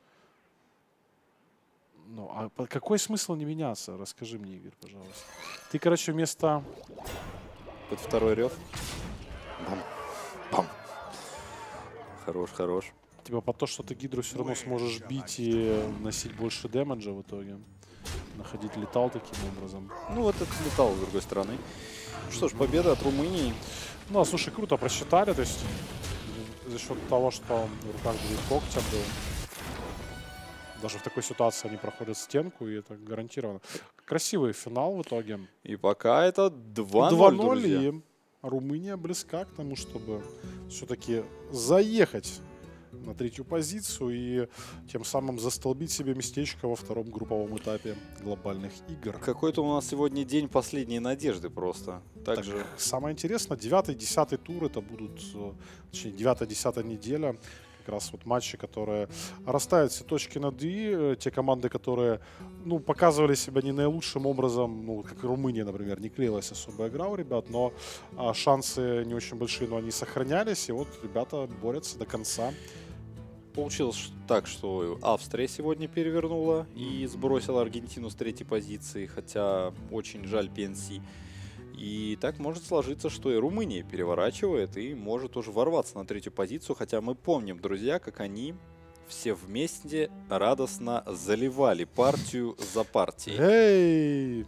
Ну, а какой смысл не меняться? Расскажи мне, Игорь, пожалуйста. Ты, короче, вместо... Под второй рев. Бам. Бам. Хорош, хорош. Типа по то, что ты гидру все равно сможешь бить и носить больше дэмэджа в итоге. Находить летал таким образом. Ну, вот это летал с другой стороны. Ну что ж, победа от Румынии. Ну, а слушай, круто просчитали, то есть за счет того, что в руках будет когтя был. Даже в такой ситуации они проходят стенку, и это гарантированно. Красивый финал в итоге. И пока это 2-0, 2-0, друзья. и Румыния близка к тому, чтобы все-таки заехать на третью позицию и тем самым застолбить себе местечко во втором групповом этапе глобальных игр. Какой-то у нас сегодня день последней надежды просто. Также Самое интересное, 9-10 тур это будут, точнее, 9-10 неделя. Как раз вот матчи, которые расставят все точки над «и». Те команды, которые, ну, показывали себя не наилучшим образом, ну, как и Румыния, например, не клеилась особо игра у ребят, но шансы не очень большие, но они сохранялись. И вот ребята борются до конца. получилось так, что Австрия сегодня перевернула и сбросила Аргентину с третьей позиции, хотя очень жаль PNC. И так может сложиться, что и Румыния переворачивает и может уже ворваться на третью позицию, хотя мы помним, друзья, как они все вместе радостно заливали партию за партией. Эй!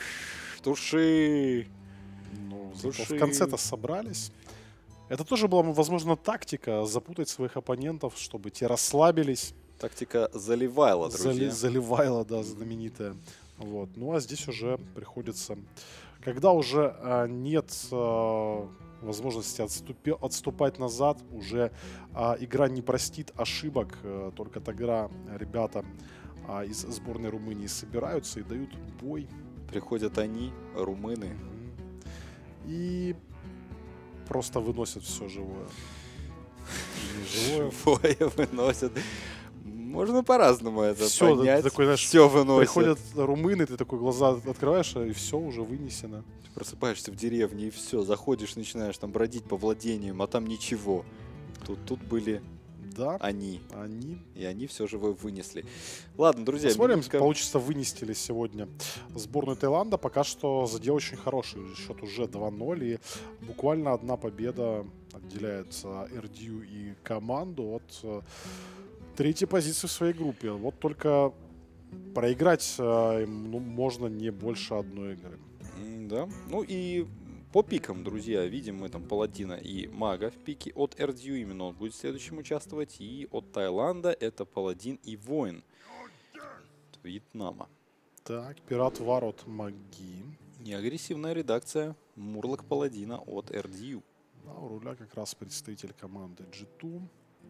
Туши! Ну, зато Слушай. в конце-то собрались. Это тоже была, возможно, тактика запутать своих оппонентов, чтобы те расслабились. Тактика заливайла, друзья. Заливайла, да, знаменитая. Вот. Ну а здесь уже приходится, когда уже нет возможности отступать назад, уже игра не простит ошибок, только тогда ребята из сборной Румынии собираются и дают бой. Приходят они, румыны. И просто выносят все живое. Живое. Живое выносят. Можно по-разному это Всё, понять. ты такой, знаешь, все выносят. Приходят румыны, ты такой глаза открываешь, и все уже вынесено. Ты просыпаешься в деревне и все, заходишь, начинаешь там бродить по владениям, а там ничего. Тут были Да, они, они. и они все же вынесли. Ладно, друзья, Посмотрим, минутка. получится вынести ли сегодня сборную Таиланда. Пока что задел очень хороший. Счет уже 2-0. И буквально одна победа отделяет RDU и команду от третьей позиции в своей группе. Вот только проиграть им, ну, можно не больше одной игры. Да. Ну и по пикам, друзья, видим мы там Паладина и Мага в пике. От RDU именно он будет следующим участвовать. И от Таиланда это Паладин и Воин от Вьетнама. Так, Пират Вар от Маги. И агрессивная редакция Мурлок Паладина от RDU. Да, у руля как раз представитель команды G2.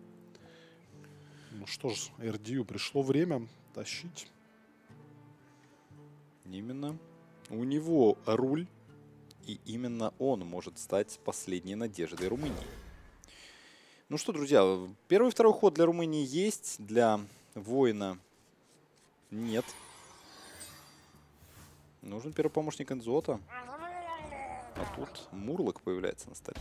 Ну что ж, RDU пришло время тащить. Именно. У него руль. И именно он может стать последней надеждой Румынии. Ну что, друзья, первый и второй ход для Румынии есть, для Воина нет. Нужен первый помощник Энзота. А тут Мурлок появляется на столе.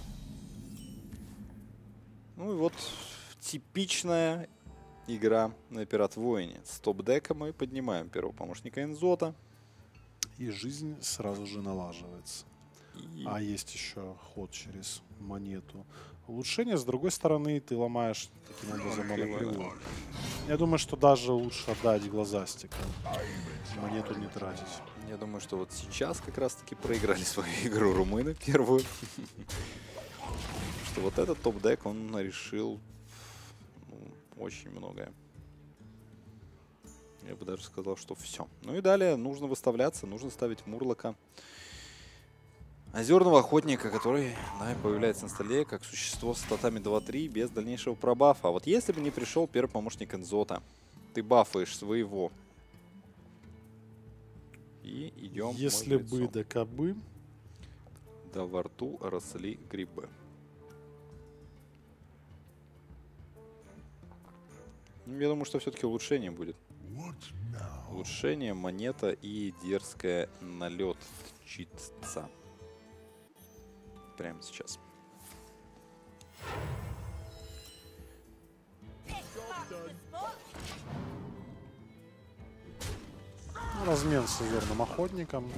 Ну и вот типичная игра на Пират Воине. С топ-дека мы поднимаем первого помощника Энзота. И жизнь сразу же налаживается. И А есть еще ход через монету. Улучшение, с другой стороны, ты ломаешь таким образом монокривую. Я думаю, что даже лучше отдать глазастика. Монету не тратить. я думаю, что вот сейчас как раз-таки проиграли свою игру румыны первую. Что вот этот топ-дек, он решил очень многое. Я бы даже сказал, что все. Ну и далее нужно выставляться, нужно ставить Мурлока. Озерного охотника, который появляется на столе как существо с статами 2-3 без дальнейшего пробафа. А вот если бы не пришел первый помощник Энзота, ты бафаешь своего. И идем. Если бы, да кабы. Да во рту росли грибы. Я думаю, что все-таки улучшение будет. Улучшение, монета и дерзкая налетчица. Прямо сейчас. Размен с озерным охотником.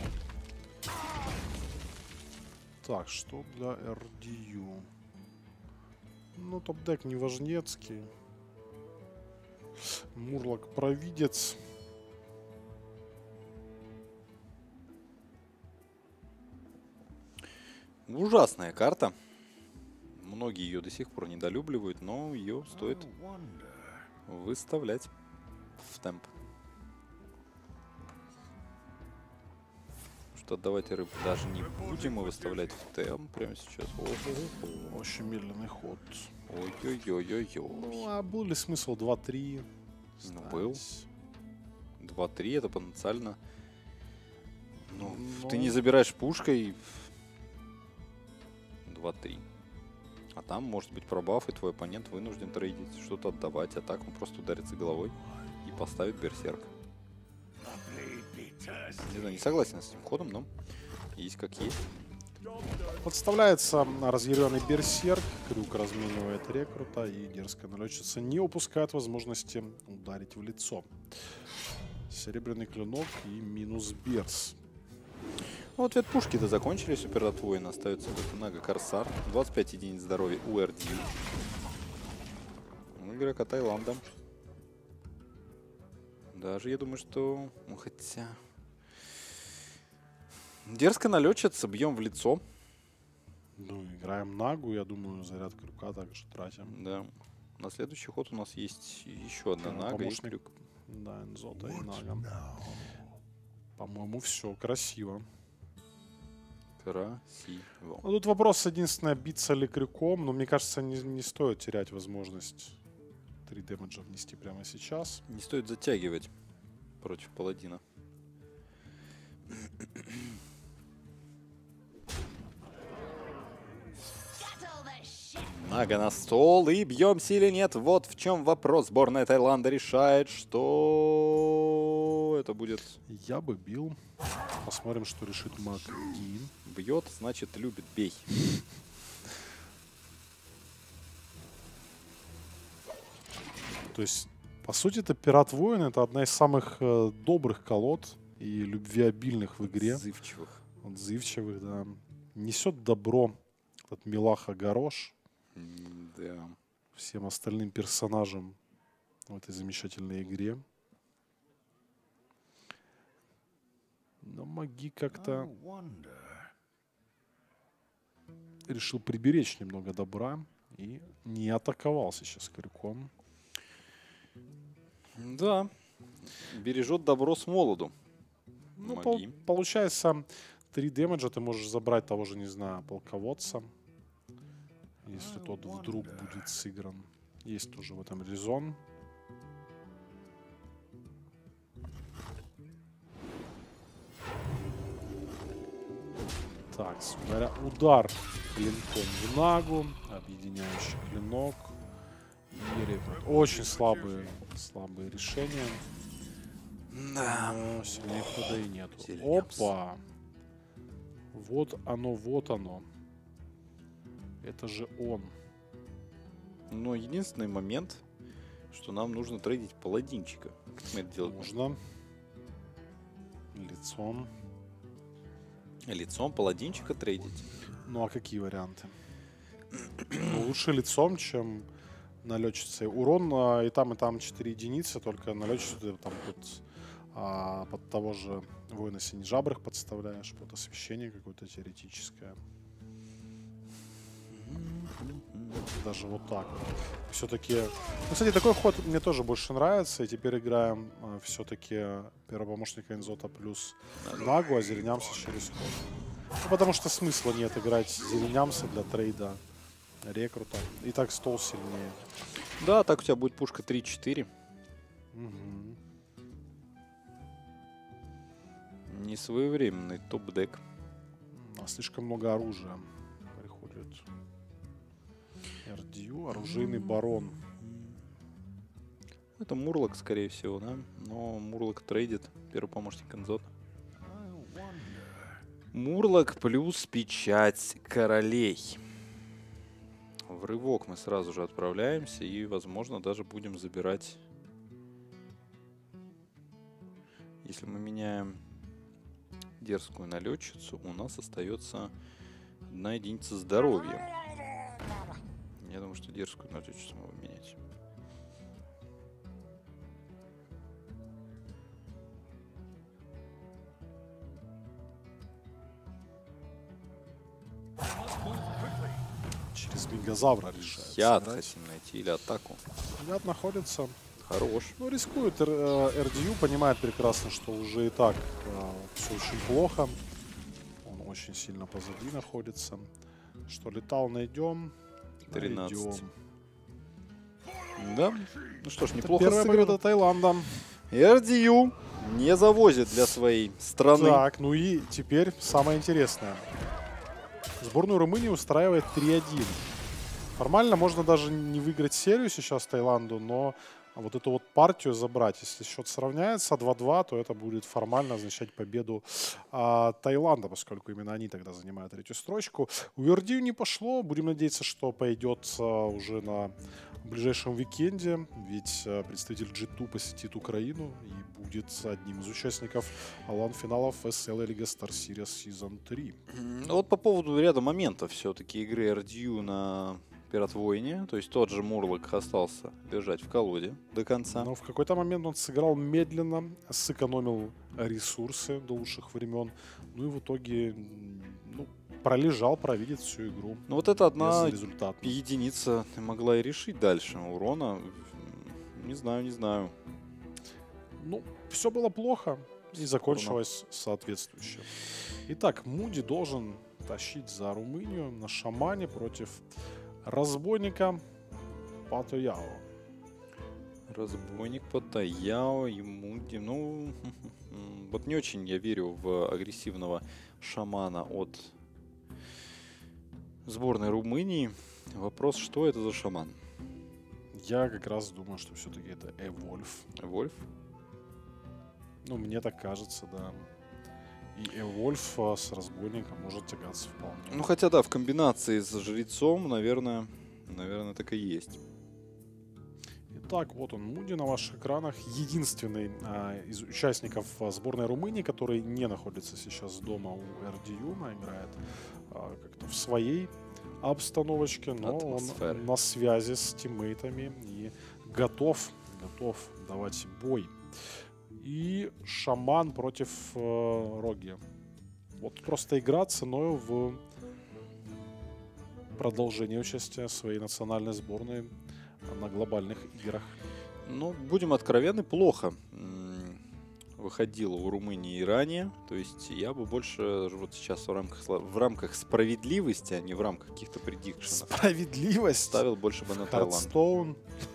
Так, что для RDU? Ну, топ-дек неважнецкий. Мурлок провидец. Ужасная карта. Многие ее до сих пор недолюбливают, но ее стоит выставлять в темп. Что давайте рыб даже не будем мы выставлять в темп прямо сейчас. Очень медленный ход. Ой-ой-ой-ой-ой. Ну, а был ли смысл 2-3? Ну, был. 2-3 это потенциально. Ну, ты не забираешь пушкой. 2-3. А там может быть пробаф, и твой оппонент вынужден трейдить, что-то отдавать, а так он просто ударится головой и поставит берсерк. Не знаю, не согласен с этим ходом, но есть как есть. Подставляется разъяренный берсерк, крюк разменивает рекрута, и дерзкая налетчица не упускает возможности ударить в лицо. Серебряный клинок и минус берс. Ну, ответ пушки-то закончились, супердат воина остается только Нага Корсар. 25 единиц здоровья у RDU. У игрока Таиланда. Даже я думаю, что... Ну, хотя... Дерзко налетчица, бьем в лицо. Ну, играем Нагу, я думаю, заряд крюка также тратим. Да. На следующий ход у нас есть еще одна Нага и крюк. Да, Энзота и Нага. По-моему, все красиво. Красиво. Ну, тут вопрос единственное, биться ли крюком, но мне кажется, не стоит терять возможность 3 дэмэджа внести прямо сейчас. Не стоит затягивать против паладина. Нага на стол и бьемся или нет? Вот в чем вопрос. Сборная Таиланда решает, что это будет. Я бы бил. Посмотрим, что решит Макгин. Бьет, значит любит, бей. То есть, по сути, это Пират Воин. Это одна из самых добрых колод и любвеобильных в игре. Отзывчивых. Отзывчивых, да. Несет добро от Милаха Горош. Да. Всем остальным персонажам в этой замечательной игре. Но Маги как-то решил приберечь немного добра и не атаковал сейчас крюком. Да. Бережет добро с молоду. Ну, Маги. получается, 3 дэмэджа ты можешь забрать того же, не знаю, полководца. Если тот вдруг будет сыгран. Есть тоже в этом резон. Так, смотря, удар клинком в Нагу, объединяющий клинок. И рекрут. Очень слабые решения. Да. Но сильнее хода и нету. Тернемся. Опа! Вот оно, вот оно. Это же он. Но единственный момент, что нам нужно трейдить паладинчика. Как мы это делаем? Нужно. Лицом. Лицом паладинчика трейдить. Ну а какие варианты? Ну, лучше лицом, чем налетчицей. Урон и там 4 единицы, только налетчицу ты там под того же воина синежабрых подставляешь, под освещение какое-то теоретическое. Даже вот так. Все-таки... Ну, кстати, такой ход мне тоже больше нравится. И теперь играем все-таки первого помощника Энзота плюс Нагу, озеленямся через ход. Ну, потому что смысла нет играть зеленямса для трейда рекрута. И так стол сильнее. Да, так у тебя будет пушка 3-4. Мгм. Несвоевременный топ-дек. Слишком много оружия приходит. RDU, оружейный барон. Это Мурлок, скорее всего, да? Но Мурлок трейдит. Первый помощник Энзота. Мурлок плюс печать королей. В рывок мы сразу же отправляемся и, возможно, даже будем забирать... Если мы меняем дерзкую налетчицу, у нас остается 1 единица здоровья. Я думаю, что дерзкую налетчицу мы будем менять. Через мегазавра решает. Яд сыграть. хотим найти или атаку. Яд находится. Хорош. Ну, рискует. RDU понимает прекрасно, что уже и так все очень плохо. Он очень сильно позади находится. Что летал, найдем. 13. Найдем. Да. Ну что ж, Это неплохо первая сыграно. победа Таиланда. RDU не завозит для своей страны. Так, ну и теперь самое интересное. Сборную Румынии устраивает 3-1. Формально можно даже не выиграть серию сейчас Таиланду, но вот эту вот партию забрать. Если счет сравняется 2-2, то это будет формально означать победу Таиланда, поскольку именно они тогда занимают третью строчку. У RDU не пошло. Будем надеяться, что пойдет уже на ближайшем уикенде. Ведь представитель G2 посетит Украину и будет одним из участников LAN-финалов SL Liga Star Series Season 3. Вот по поводу ряда моментов все-таки игры RDU на Пиратвойне. То есть тот же Мурлок остался лежать в колоде до конца. Но в какой-то момент он сыграл медленно, сэкономил ресурсы до лучших времен. Ну и в итоге пролежал, провидит всю игру. Ну вот это одна Безрезультатно. единица могла и решить дальше урона. Не знаю, не знаю. Ну, все было плохо и закончилось соответствующе. Итак, Муди должен тащить за Румынию на шамане против разбойника Патояо. Разбойник Паттаяо и Муди. Ну, вот не очень я верю в агрессивного шамана от сборной Румынии. Вопрос, что это за шаман? Я как раз думаю, что все-таки это Эвольф. Вольф? Ну, мне так кажется, да. И Эвольф с разбойником может тягаться вполне. Ну, хотя да, в комбинации с жрецом, наверное, так и есть. Итак, вот он, Муди на ваших экранах. Единственный из участников сборной Румынии, который не находится сейчас дома у RDU, играет как-то в своей обстановочке, но Атмосфере. он на связи с тиммейтами и готов давать бой. И шаман против Роги. Вот просто игра ценой в продолжение участия своей национальной сборной на глобальных играх. Ну, будем откровенны, плохо выходило у Румынии и ранее. То есть я бы больше вот сейчас в рамках справедливости, а не в рамках каких-то предикшенов, Справедливость. ставил больше бы на Таиланд. Хардстоун.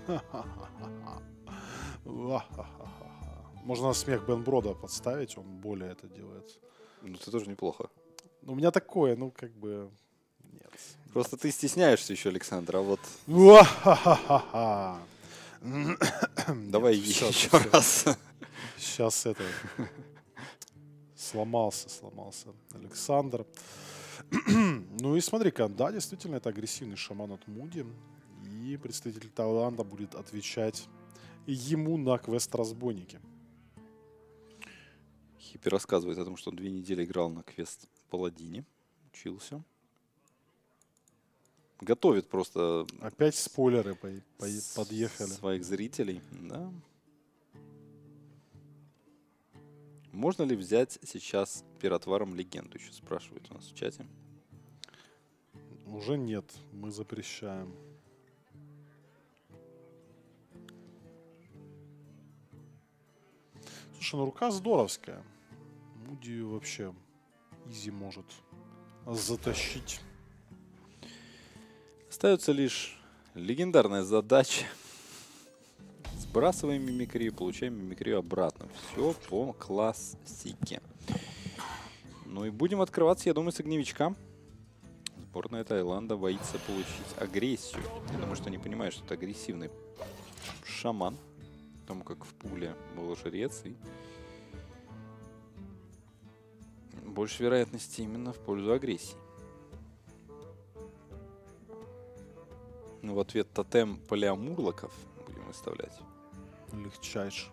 Можно смех Бен Брода подставить, он более это делает. Ну, это тоже неплохо. У меня такое, нет. Просто ты стесняешься еще, Александр, а вот давай Всё, еще всё. раз. Сейчас это сломался Александр. Ну и смотри-ка, да, действительно, это агрессивный шаман от Муди. И представитель Таиланда будет отвечать ему на квест разбойники. Хиппи рассказывает о том, что он 2 недели играл на квест Паладине, учился. Готовит просто Опять спойлеры подъехали. своих зрителей. Да. Можно ли взять сейчас пиратваром легенду? Еще спрашивают у нас в чате. Уже нет, мы запрещаем. Слушай, ну рука здоровская. Муди вообще изи может затащить. Остается лишь легендарная задача. Сбрасываем мимикрию, получаем мимикрию обратно. Все по классике. Ну и будем открываться, я думаю, с огневичка. Сборная Таиланда боится получить агрессию. Я думаю, что не понимает, что это агрессивный шаман. Потому как в пуле был жрец. И больше вероятности именно в пользу агрессии. В ответ тотем полиамурлоков будем выставлять. Легчайше.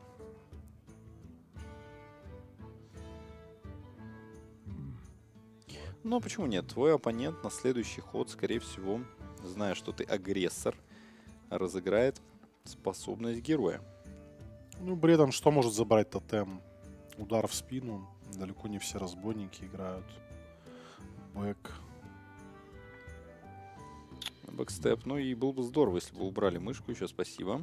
Но почему нет? Твой оппонент на следующий ход, скорее всего, зная, что ты агрессор, разыграет способность героя. Ну, при этом, что может забрать тотем? Удар в спину. Далеко не все разбойники играют. Бэк. Бэкстеп. Ну и было бы здорово, если бы убрали мышку еще. Спасибо.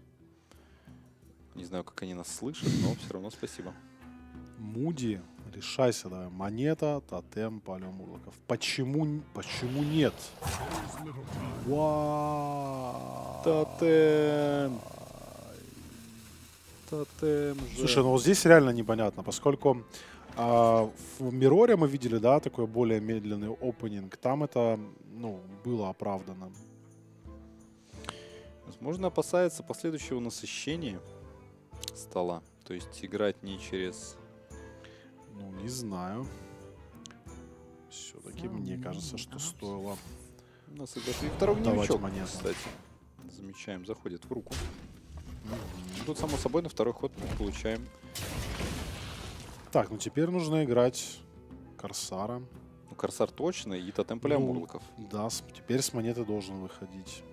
Не знаю, как они нас слышат, но все равно спасибо. Муди, решайся, давай. Монета, тотем, полиамурлоков. Почему нет? Вау. Тотем. Тотем же. Слушай, ну вот здесь реально непонятно, поскольку в Мироре мы видели, да, такой более медленный опенинг. Там это, ну, было оправдано. Возможно, опасается последующего насыщения стола. То есть играть не через... Ну, не знаю. Все-таки мне кажется, что стоило У нас и второй давать огневичок, монету. кстати. Замечаем, заходит в руку. Тут, само собой, на второй ход мы получаем... Так, ну теперь нужно играть Корсара. Ну, Корсар точно и тотем полиамурлоков. Да, теперь с монеты должен выходить.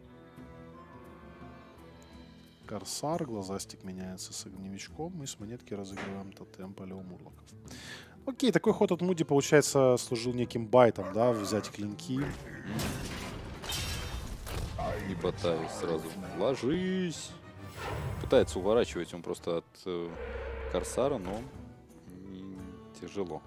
Корсар, глазастик меняется с огневичком, и с монетки разыгрываем тотем полиамурлоков. Окей, такой ход от Муди, получается, служил неким байтом, да, взять клинки. Не пытаюсь сразу. Ложись! Пытается уворачивать он просто от Корсара, но тяжело.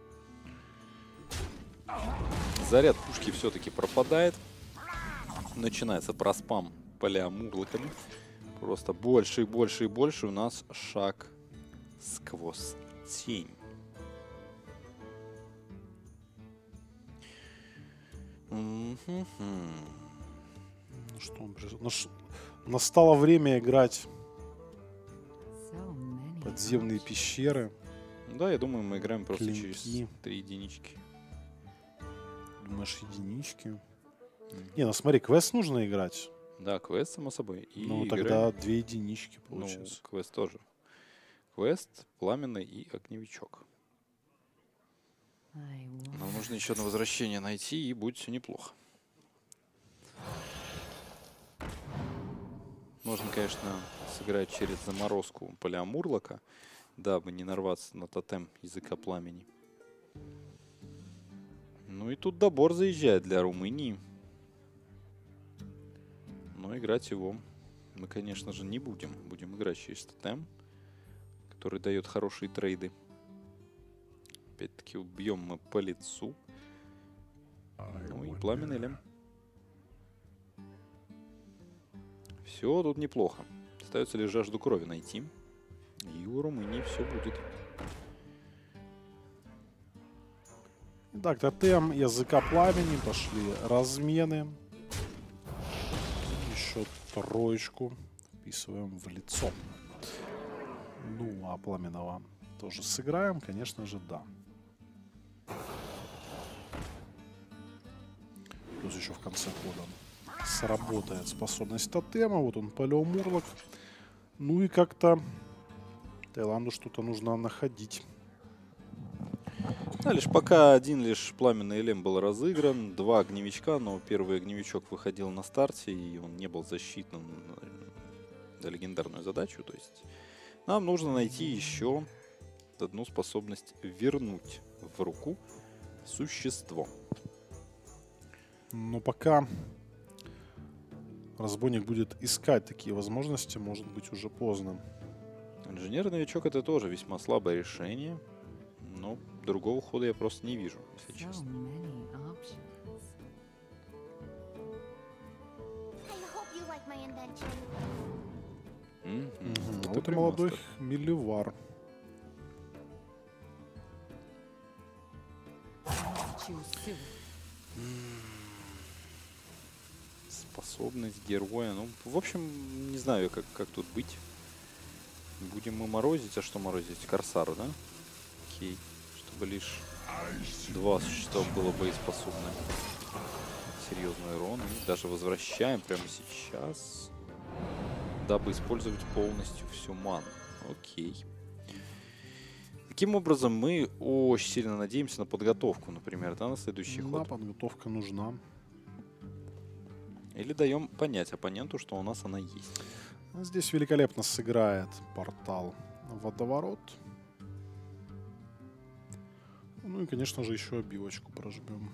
Заряд пушки все-таки пропадает. Начинается проспам полиамурлоками. Просто больше и больше и больше у нас шаг сквозь тень. Ну что, настало время играть подземные пещеры. Да, я думаю, мы играем просто Клинки. через 3 единички. Думаешь, единички? Не, ну смотри, квест нужно играть. Да, квест, само собой. И Ну, играем. тогда 2 единички Ну, получается. квест тоже. Квест, пламенный и огневичок. Нам нужно еще одно возвращение найти, и будет все неплохо. Можно, конечно, сыграть через заморозку полиамурлока, дабы не нарваться на тотем языка пламени. Ну и тут добор заезжает для Румынии. Но играть его мы, конечно же, не будем. Будем играть через тотем, который дает хорошие трейды. Опять-таки убьем мы по лицу. Ну и пламенный лем. Все тут неплохо. Остается лишь жажду крови найти. И у Румынии все будет. Так, тотем языка пламени, пошли размены. Еще троечку вписываем в лицо. Ну, а пламенного тоже сыграем, конечно же, да. Плюс еще в конце хода сработает способность тотема. Вот он, полиамурлок. Ну и как-то Таиланду что-то нужно находить. Да, лишь пока один лишь пламенный элем был разыгран, 2 огневичка, но первый огневичок выходил на старте, и он не был засчитан за легендарную задачу. То есть нам нужно найти еще одну способность вернуть в руку существо. Но пока разбойник будет искать такие возможности, может быть уже поздно. Инженер-новичок — это тоже весьма слабое решение, но другого хода я просто не вижу, если So честно. many options. I hope you like my invention. Вот Вот и и прям молодой мастер. Милливар. Choose suit. Способность героя. Ну, в общем, не знаю, как тут быть. Будем мы морозить. А что морозить? Корсар, да? Окей. Чтобы лишь 2 существа было боеспособны. Серьезный урон. И даже возвращаем прямо сейчас. Дабы использовать полностью всю ману. Окей. Таким образом, мы очень сильно надеемся на подготовку, например, да, на следующий Да, ход. подготовка нужна. Или даем понять оппоненту, что у нас она есть. Здесь великолепно сыграет портал Водоворот. Ну и, конечно же, еще обивочку прожмем.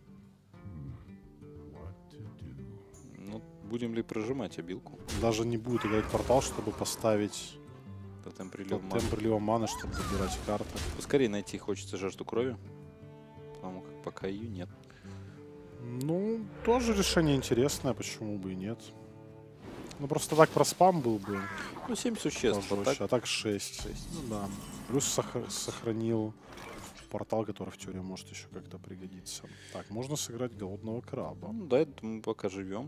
Ну, будем ли прожимать обилку? Даже не будет играть портал, чтобы поставить Тотем прилив тот маны. темп прилива маны, чтобы забирать карты. Поскорее найти хочется жажду крови. Потому как пока ее нет. Ну, тоже решение интересное, почему бы и нет. Ну, просто так про спам был бы Ну, 7 существ. А пожестче, так а так 6. Ну да. Плюс сохранил портал, который в теории может еще как-то пригодиться. Так, можно сыграть голодного краба. ну, да, это мы пока живем.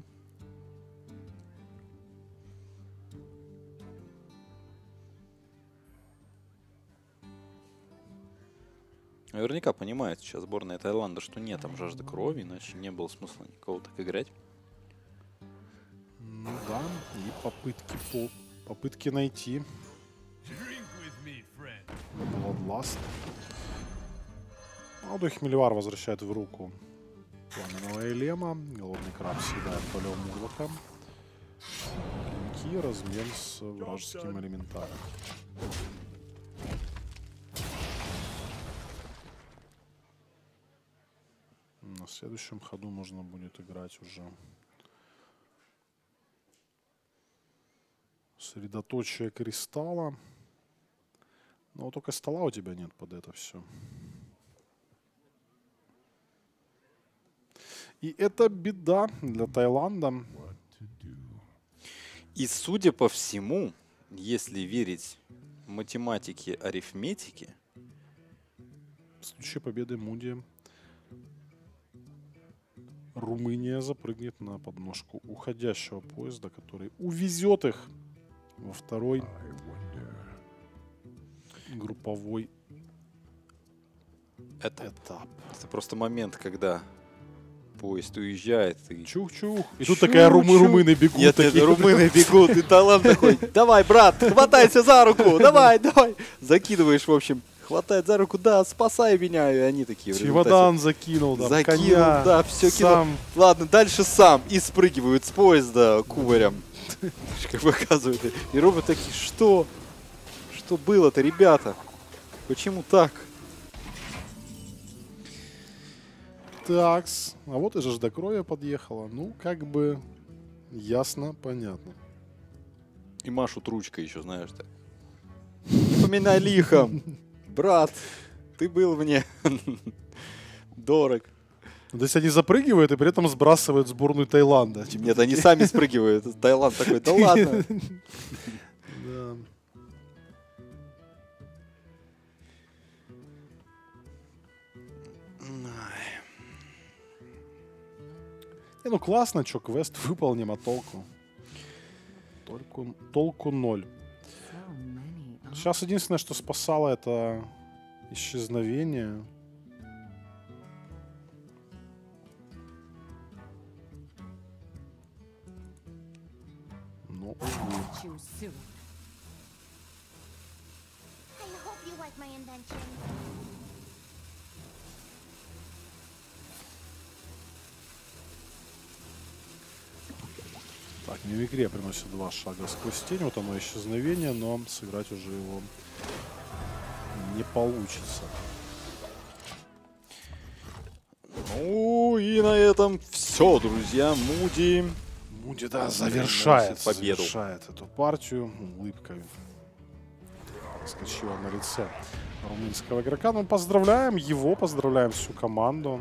Наверняка понимает сейчас сборная Таиланда, что нет там жажды крови, иначе не было смысла никого так играть. Ну да, и попытки найти Bloodlust. Молодой Хмельвар возвращает в руку пламенного Элема. Голодный краб съедает полем Мурлока. Клинки, размен с вражеским элементарем. На следующем ходу можно будет играть уже средоточие кристалла. Но только стола у тебя нет под это все. И это беда для Таиланда. И судя по всему, если верить математике, арифметике, В случае победы Муди Румыния запрыгнет на подножку уходящего поезда, который увезет их во второй групповой это этап. просто момент, когда поезд уезжает и... Чух-чух. И тут такая Чух-чух. румыны бегут. Нет, такие. румыны бегут, и Таиланд такой: давай, брат, хватайся за руку, давай, давай. Закидываешь, в общем, хватает за руку, да, спасай меня. И они такие в результате Чемодан закинул, да, закинул, коня, да, все кинул. сам. Ладно, дальше сам. И спрыгивают с поезда кубарем. Как показывают. И роботы такие: что? Что было-то, ребята? Почему так? Такс. А вот и жажда крови подъехала. Ну, как бы ясно, понятно. И машут ручкой еще, знаешь, так. Не поминай лихом. Брат, ты был мне дорог. То есть они запрыгивают и при этом сбрасывают сборную Таиланда. Типа, Нет, они сами спрыгивают. Таиланд такой: да ладно. да. Ну классно, что квест выполним, а толку? Толку ноль. So many options. Сейчас единственное, что спасало, это исчезновение. Но, увы. Choose suit. I hope you like my invention. Так, мимикрия приносит 2 шага сквозь тень. Вот оно исчезновение, но сыграть уже его не получится. Ну и на этом все, друзья. Муди Муди, да, завершает победу. завершает эту партию. Улыбка проскочила на лице. румынского игрока. Ну, поздравляем его, поздравляем всю команду.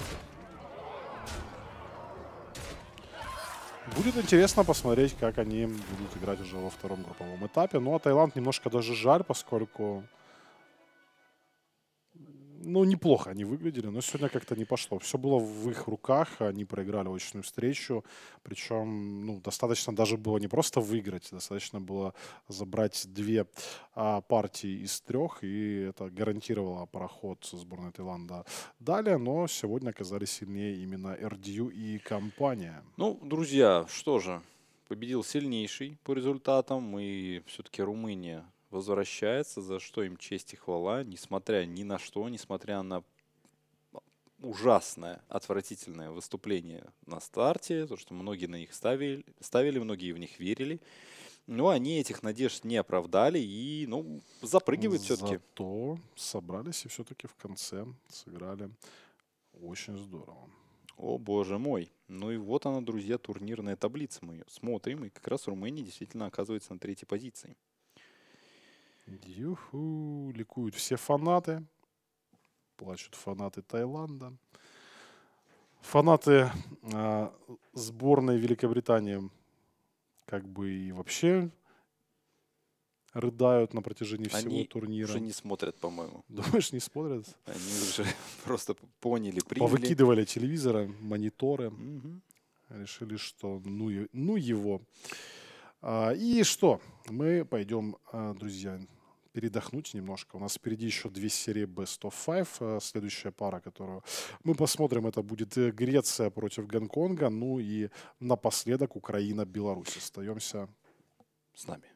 Будет интересно посмотреть, как они будут играть уже во втором групповом этапе. Ну, а Таиланд немножко даже жаль, поскольку... Ну, неплохо они выглядели, но сегодня как-то не пошло. Все было в их руках, они проиграли очную встречу. Причем, ну, достаточно даже было не просто выиграть, достаточно было забрать 2 партии из 3, и это гарантировало проход сборной Таиланда далее. Но сегодня оказались сильнее именно RDU и компания. Ну, друзья, что же, победил сильнейший по результатам, и все-таки Румыния возвращается, за что им честь и хвала, несмотря ни на что, несмотря на ужасное, отвратительное выступление на старте, то, что многие на них ставили, многие в них верили. Но они этих надежд не оправдали и, ну, запрыгивают все-таки. Зато собрались и все-таки в конце сыграли очень здорово. О, боже мой. Ну и вот она, друзья, турнирная таблица. Мы ее смотрим, и как раз Румыния действительно оказывается на 3-й позиции. Юху, ликуют все фанаты. Плачут фанаты Таиланда. Фанаты сборной Великобритании как бы и вообще рыдают на протяжении всего Они турнира. уже не смотрят, по-моему. Думаешь, не смотрят? Они уже просто поняли, приняли. Повыкидывали телевизоры, мониторы. Мгм. Решили, что ну его. И что? Мы пойдем, друзья, передохнуть немножко. У нас впереди еще 2 серии Best of Five. Следующая пара, которую мы посмотрим, это будет Греция против Гонконга. Ну и напоследок Украина-Беларусь. Остаемся С нами.